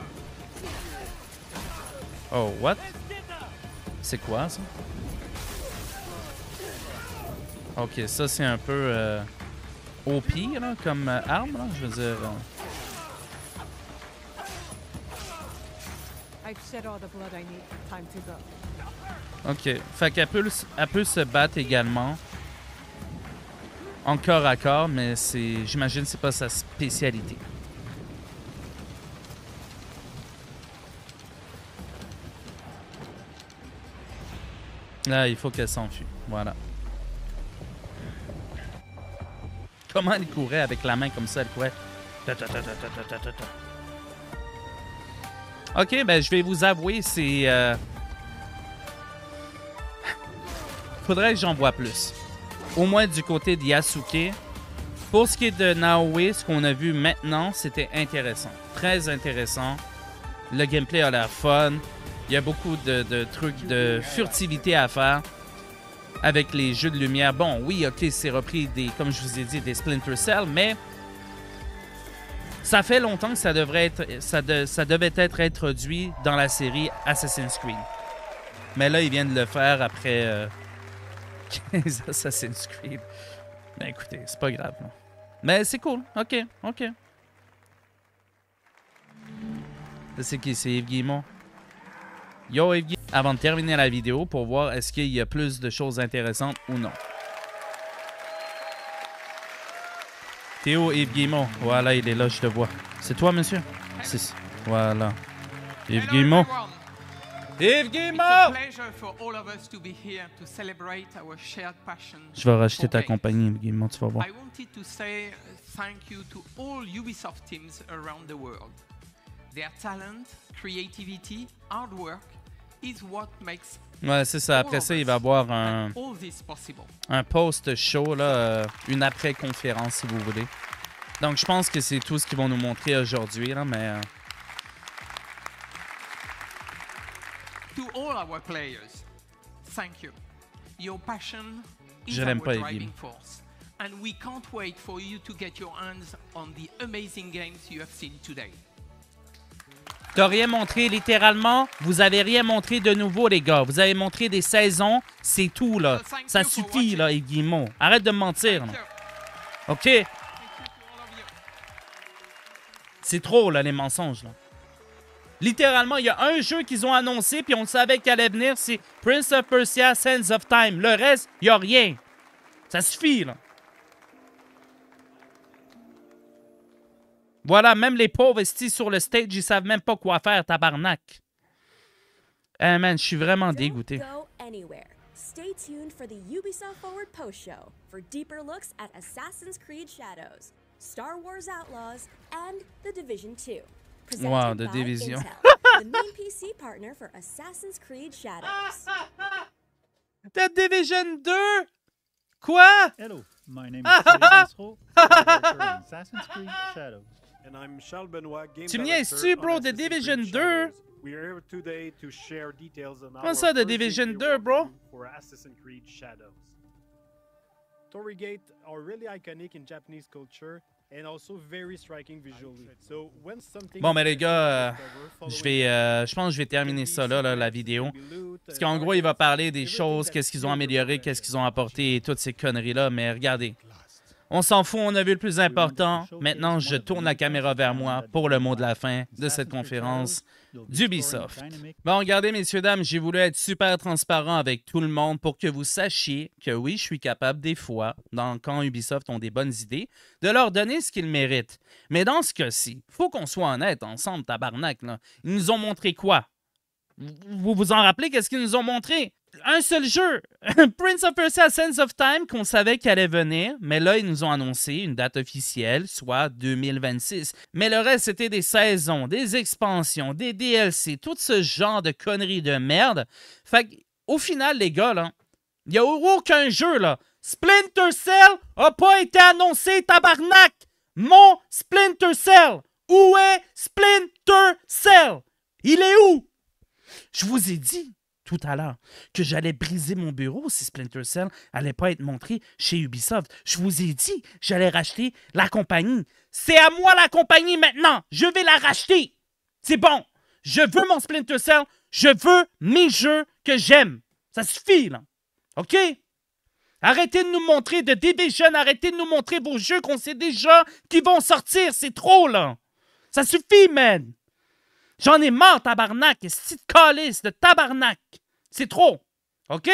Oh, what? C'est quoi, ça? Ok, ça, c'est un peu OP, là, comme arme, là, je veux dire. Ok, fait qu'elle peut se battre également. En corps à corps, mais j'imagine que c'est pas sa spécialité. Là, il faut qu'elle s'enfuit. Voilà. Comment elle courait avec la main comme ça? Elle courait. Ok, ben je vais vous avouer, c'est... Faudrait que j'en vois plus. Au moins du côté de Yasuke. Pour ce qui est de Naoe, ce qu'on a vu maintenant, c'était intéressant. Très intéressant. Le gameplay a l'air fun. Il y a beaucoup de trucs de furtivité à faire avec les jeux de lumière. Bon, oui, ok, c'est repris comme je vous ai dit, des Splinter Cell, mais ça fait longtemps que ça devait être introduit dans la série Assassin's Creed. Mais là, ils viennent de le faire après 15 Assassin's Creed. Ben écoutez, c'est pas grave. Non. Mais c'est cool. Ok, ok. C'est qui? C'est Yves Guillemot. Yo, Yves Guillemot. Avant de terminer la vidéo pour voir est-ce qu'il y a plus de choses intéressantes ou non. Théo, Yves Guillemot. Voilà, il est là, je te vois. C'est toi, monsieur? C'est... Voilà. Yves Guillemot. Yves Guillemot! Je vais racheter ta compagnie, Yves Guillemot, tu vas voir. I wanted to say thank you to all Ubisoft teams around the world. Their talent, creativity, hard work is what makes. Ouais, c'est ça. Après ça, il va y avoir un post-show, là, une après-conférence, si vous voulez. Donc, je pense que c'est tout ce qu'ils vont nous montrer aujourd'hui, là, mais... To all our players, thank you. Your passion is Je l'aime our pas, driving Evie. force. And we can't wait for you to get your hands on the amazing games you have seen today. T'as rien montré, littéralement. Vous avez rien montré de nouveau, les gars. Vous avez montré des saisons, c'est tout, là. Ça suffit, là, Yves Guillemot. Arrête de me mentir, là. OK? C'est trop, là, les mensonges, là. Littéralement, il y a un jeu qu'ils ont annoncé, puis on savait qu'il allait venir, c'est Prince of Persia, Sands of Time. Le reste, il n'y a rien. Ça suffit, là. Voilà, même les pauvres estis sur le stage, ils savent même pas quoi faire, tabarnak. Eh man, je suis vraiment dégoûté. Don't go anywhere. Stay tuned for the Ubisoft Forward post show for deeper looks at Assassin's Creed Shadows. Star Wars Outlaws, and The Division 2. Wow, Presented The by Division. Intel, the main PC partner for Assassin's Creed Shadows. The Division 2? Quoi? Hello, my name is Cyril in Assassin's Creed Shadows. And I'm Charles Benoit, game Tu me director niaises-tu, on bro? The Assassin's Division Creed 2? Shadows. We are here today to share details on Comment ça, The Division 2, bro? for Assassin's Creed Shadows. Story Gate are really iconic in Japanese culture and also very striking visually. So when something Bon, mais les gars, je pense que je vais terminer ça là, la vidéo. Parce qu'en gros, il va parler des choses, qu'est-ce qu'ils ont amélioré, qu'est-ce qu'ils ont apporté et toutes ces conneries-là. Mais regardez, on s'en fout, on a vu le plus important. Maintenant, je tourne la caméra vers moi pour le mot de la fin de cette conférence d'Ubisoft. Bon, regardez, messieurs, dames, j'ai voulu être super transparent avec tout le monde pour que vous sachiez que oui, je suis capable des fois, quand Ubisoft ont des bonnes idées, de leur donner ce qu'ils méritent. Mais dans ce cas-ci, il faut qu'on soit honnête ensemble, tabarnak. Là. Ils nous ont montré quoi? Vous vous en rappelez? Qu'est-ce qu'ils nous ont montré? Un seul jeu, Prince of Persia Sands of Time, qu'on savait qu'il allait venir, mais là, ils nous ont annoncé une date officielle, soit 2026. Mais le reste, c'était des saisons, des expansions, des DLC, tout ce genre de conneries de merde. Fait qu'au final, les gars, là, il n'y a aucun jeu, là. Splinter Cell n'a pas été annoncé, tabarnak! Mon Splinter Cell! Où est Splinter Cell? Il est où? Je vous ai dit tout à l'heure que j'allais briser mon bureau si Splinter Cell n'allait pas être montré chez Ubisoft. Je vous ai dit j'allais racheter la compagnie. C'est à moi la compagnie maintenant. Je vais la racheter. C'est bon. Je veux mon Splinter Cell. Je veux mes jeux que j'aime. Ça suffit, là. OK? Arrêtez de nous montrer The Division. Arrêtez de nous montrer vos jeux qu'on sait déjà qui vont sortir. C'est trop, là. Ça suffit, man. J'en ai marre, tabarnak. C'est de calice, de tabarnak. C'est trop. OK?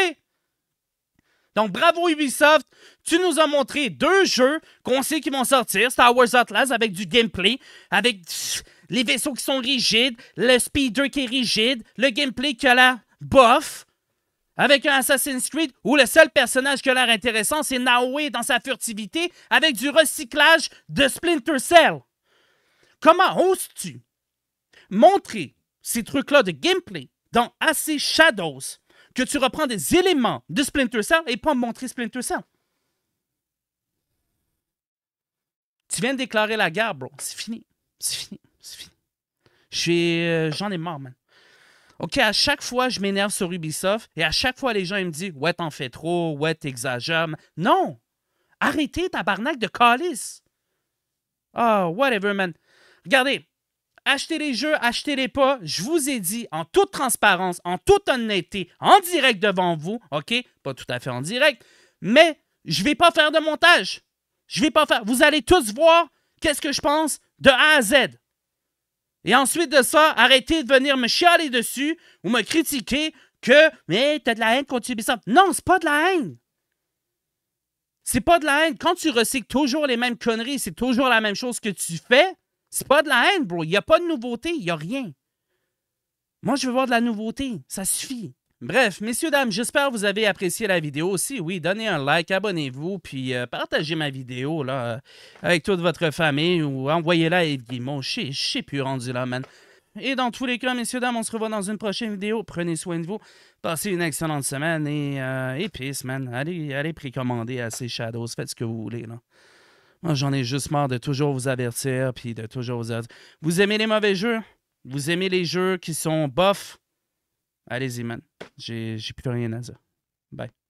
Donc, bravo Ubisoft. Tu nous as montré 2 jeux qu'on sait qui vont sortir. Star Wars Outlaws avec du gameplay, avec les vaisseaux qui sont rigides, le speeder qui est rigide, le gameplay qui a l'air bof, avec un Assassin's Creed où le seul personnage qui a l'air intéressant, c'est Naoe dans sa furtivité, avec du recyclage de Splinter Cell. Comment oses-tu montrer ces trucs-là de gameplay dans AC Shadows que tu reprends des éléments de Splinter Cell et pas me montrer Splinter Cell? Tu viens de déclarer la guerre, bro. C'est fini. C'est fini. C'est fini. J'en ai marre, man. OK, à chaque fois, je m'énerve sur Ubisoft et à chaque fois, les gens ils me disent « Ouais, t'en fais trop. Ouais, t'exagères. » Non! Arrêtez, tabarnak de calice. Oh, whatever, man. Regardez. Achetez les jeux, achetez-les pas. Je vous ai dit en toute transparence, en toute honnêteté, en direct devant vous, OK? Pas tout à fait en direct, mais je vais pas faire de montage. Je vais pas faire. Vous allez tous voir qu'est-ce que je pense de A à Z. Et ensuite de ça, arrêtez de venir me chialer dessus ou me critiquer que « Mais t'as de la haine contre Ubisoft. » Non, c'est pas de la haine. C'est pas de la haine. Quand tu recycles toujours les mêmes conneries, c'est toujours la même chose que tu fais. C'est pas de la haine, bro. Il n'y a pas de nouveauté. Il n'y a rien. Moi, je veux voir de la nouveauté. Ça suffit. Bref, messieurs, dames, j'espère que vous avez apprécié la vidéo aussi. Oui, donnez un like, abonnez-vous, puis partagez ma vidéo là, avec toute votre famille ou envoyez-la à Yves Guillemot. Je sais plus rendu là, man. Et dans tous les cas, messieurs, dames, on se revoit dans une prochaine vidéo. Prenez soin de vous. Passez une excellente semaine et peace, man. Allez précommander à ces Shadows. Faites ce que vous voulez, là. Moi, j'en ai juste marre de toujours vous avertir, puis de toujours vous avertir. Vous aimez les mauvais jeux? Vous aimez les jeux qui sont bof? Allez-y, man. J'ai plus rien à dire. Bye.